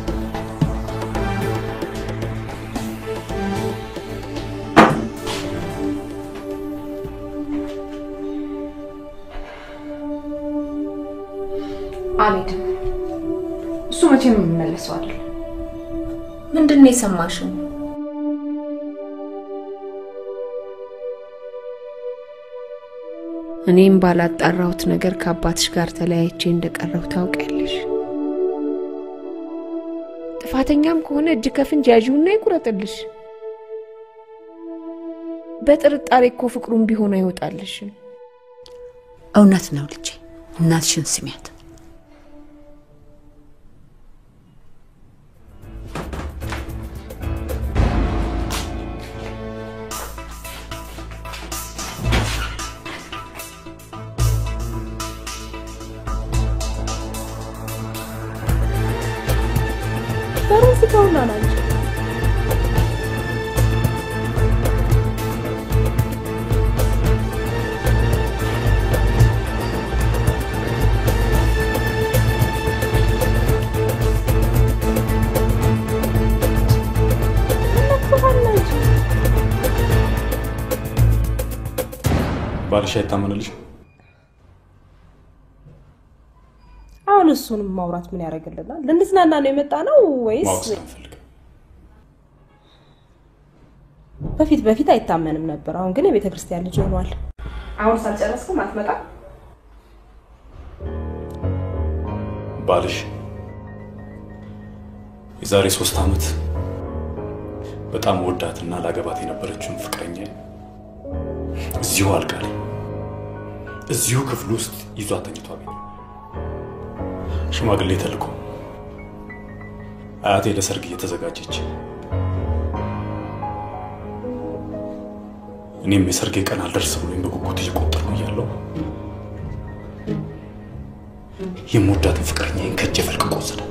አልሄድም። እሱ መቼም የሚመለሰው አይደለም። ምንድን ነው የሰማሽው? እኔም ባላጣራሁት ነገር ከአባትሽ ጋር ተለያይቼ እንደቀረው ታውቂያለሽ። ጥፋተኛም ከሆነ እጅ ከፍንጅ ያዥውና ይቁረጥልሽ። በጥርጣሬ እኮ ፍቅሩም ቢሆን አይወጣልሽም። እውነት ነው ልጄ። እናትሽን ስሚያት። ባልሽ አይታመንልሽ? አሁን እሱንም ማውራት ምን ያደርግልናል? ልንዝናና ነው የመጣ ነው ወይስ? ማወቅ ስለምፈልግ። በፊት አይታመንም ነበር። አሁን ግን የቤተ ክርስቲያን ልጅ ሆኗል። አሁን ሳልጨረስኩም አትመጣም? ባልሽ የዛሬ 3 ዓመት በጣም ወዳትና ላገባት የነበረችውን ፍቅረኛ እዚሁ አልጋ ላይ እዚሁ ክፍል ውስጥ ይዟት ተኝቶ አገኘ። ሽማግሌ ተልኮ አያቴ ለሰርግ እየተዘጋጀች እኔም የሰርጌ ቀን አልደርስ ብሎኝ በጉጉት እየቆጠርኩ እያለሁ የምወዳትን ፍቅረኛዬን ከእጄ ፈልቅቆ ወሰዳት።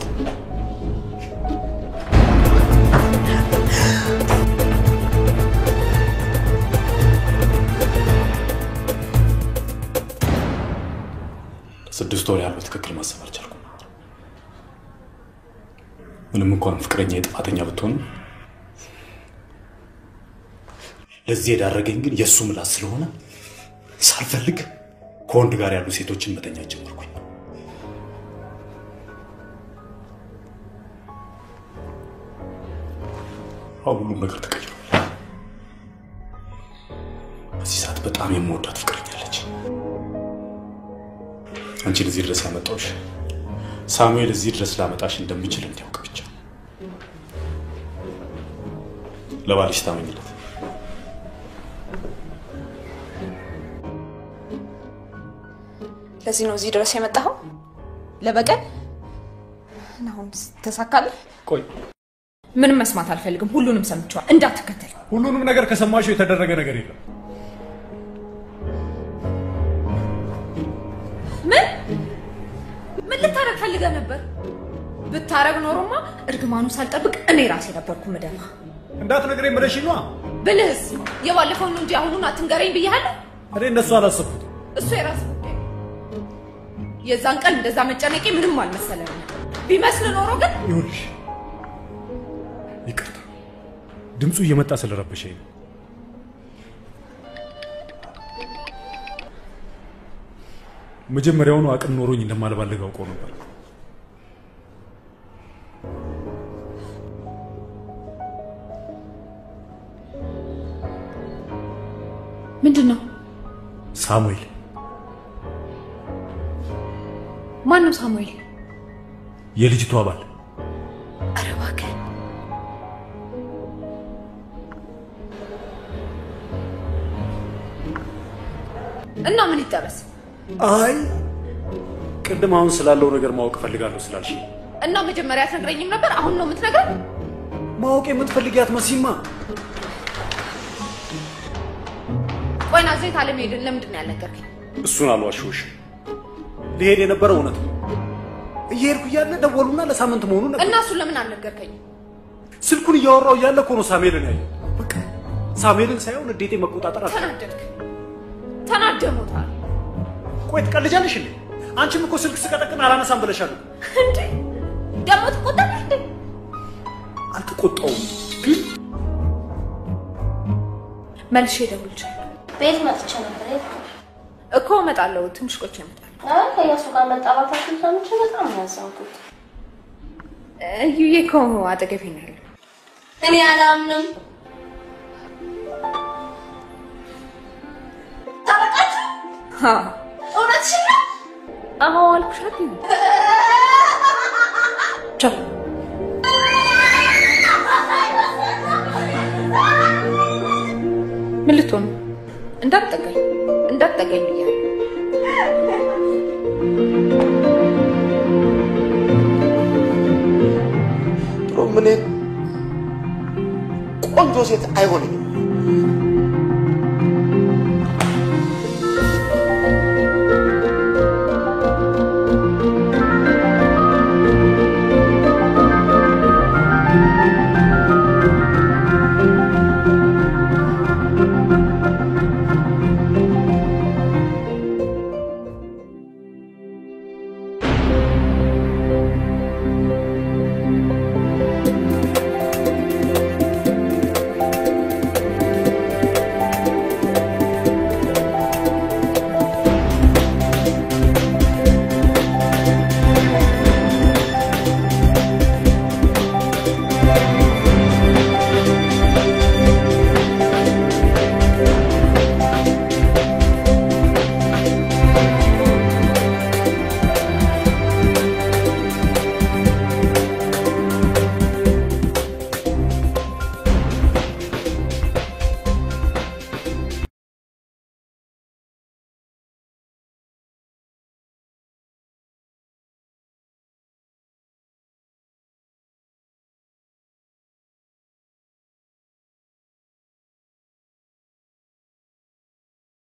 ለ6 ወር ያለው ትክክል ማሰብ አልቻልኩም። ምንም እንኳን ፍቅረኛዬ ጥፋተኛ ብትሆንም ለዚህ የዳረገኝ ግን የእሱ ምላስ ስለሆነ ሳልፈልግ ከወንድ ጋር ያሉ ሴቶችን መተኛት ጀመርኩኝ። አሁን ሁሉም ነገር ተቀይሯል። በዚህ ሰዓት በጣም የምወዳት ፍቅረኛ አለች። አንቺን እዚህ ድረስ ያመጣሁሽ ሳሙኤል እዚህ ድረስ ላመጣሽ እንደምችል እንዲያውቅ ብቻ። ለባልሽ ታመኝለት። ለዚህ ነው እዚህ ድረስ የመጣኸው? ለበቀል? አሁን ተሳካለ? ቆይ ምንም መስማት አልፈልግም። ሁሉንም ሰምቻለሁ። እንዳትከተል። ሁሉንም ነገር ከሰማሽው የተደረገ ነገር የለም። ምን ልታረግ ፈልገህ ነበር? ብታረግ ኖሮማ እርግማኑ ሳልጠብቅ እኔ ራሴ ነበርኩ መደማ። እንዳትነግረኝ ብለሽ ነው? ብልህስ የባለፈው ነው እንጂ አሁኑን አትንገረኝ ብያለሁ። እኔ እንደሱ አላሰብኩት። እሱ የራስ ጉዳይ። የዛን ቀን እንደዛ መጨነቄ ምንም አልመሰለኝም። ቢመስል ኖሮ ግን ይኸውልሽ፣ ይቅርታ ድምፁ እየመጣ ስለረበሸኝ ነው። መጀመሪያውኑ አቅም ኖሮኝ እንደማልባልግ አውቀው ነበር። ምንድነው? ሳሙኤል። ማን ነው ሳሙኤል? የልጅቷ ባል። ኧረ እባክህ። እና ምን ይጠበስ? አይ ቅድም አሁን ስላለው ነገር ማወቅ ፈልጋለሁ ስላልሽ እና መጀመሪያ አትነግረኝም ነበር? አሁን ነው የምትነግረኝ? ማወቅ የምትፈልጊያት መሲማ። ቆይ ናዝሬት አለመሄድን ለምንድን ነው ያልነገርከኝ? እሱን አልዋሽሁሽም። ሊሄድ የነበረው እውነት ነው። እየሄድኩ እያለ ደወሉና ለሳምንት መሆኑን ነገር። እና እሱን ለምን አልነገርከኝም? ስልኩን እያወራው እያለ እኮ ነው ሳሙኤልን ያየው። በቃ ሳሙኤልን ሳይሆን ንዴቴ መቆጣጠር አለ። ተናደድክ? ተናደሞታል። ቆይ ትቀልጃለሽ እንዴ? አንቺም እኮ ስልክ ስቀጠቅን አላነሳም ብለሻል እንዴ? ደግሞ ትቆጣለሽ እንዴ? አልተቆጣውም ግን መልሼ እደውልልሻለሁ። ቤት መጥቼ ነበር እኮ እመጣለሁ። ትንሽ ቆይቼ እመጣለሁ። አይ ከያሱ ጋር መጣባታችን ሰምቼ በጣም ነው ያዘንኩት። እዩዬ እኮ አጠገቤ ነው ያለው። እኔ አላምንም። ታረቃችሁ? እውነትሽን ነው? አዎ አልኩሽ አይደል? ቻው። ምን ልትሆን? እንዳትጠጋኝ ብያለሁ። ጥሩ ምን ቆንጆ ሴት አይሆንኝም።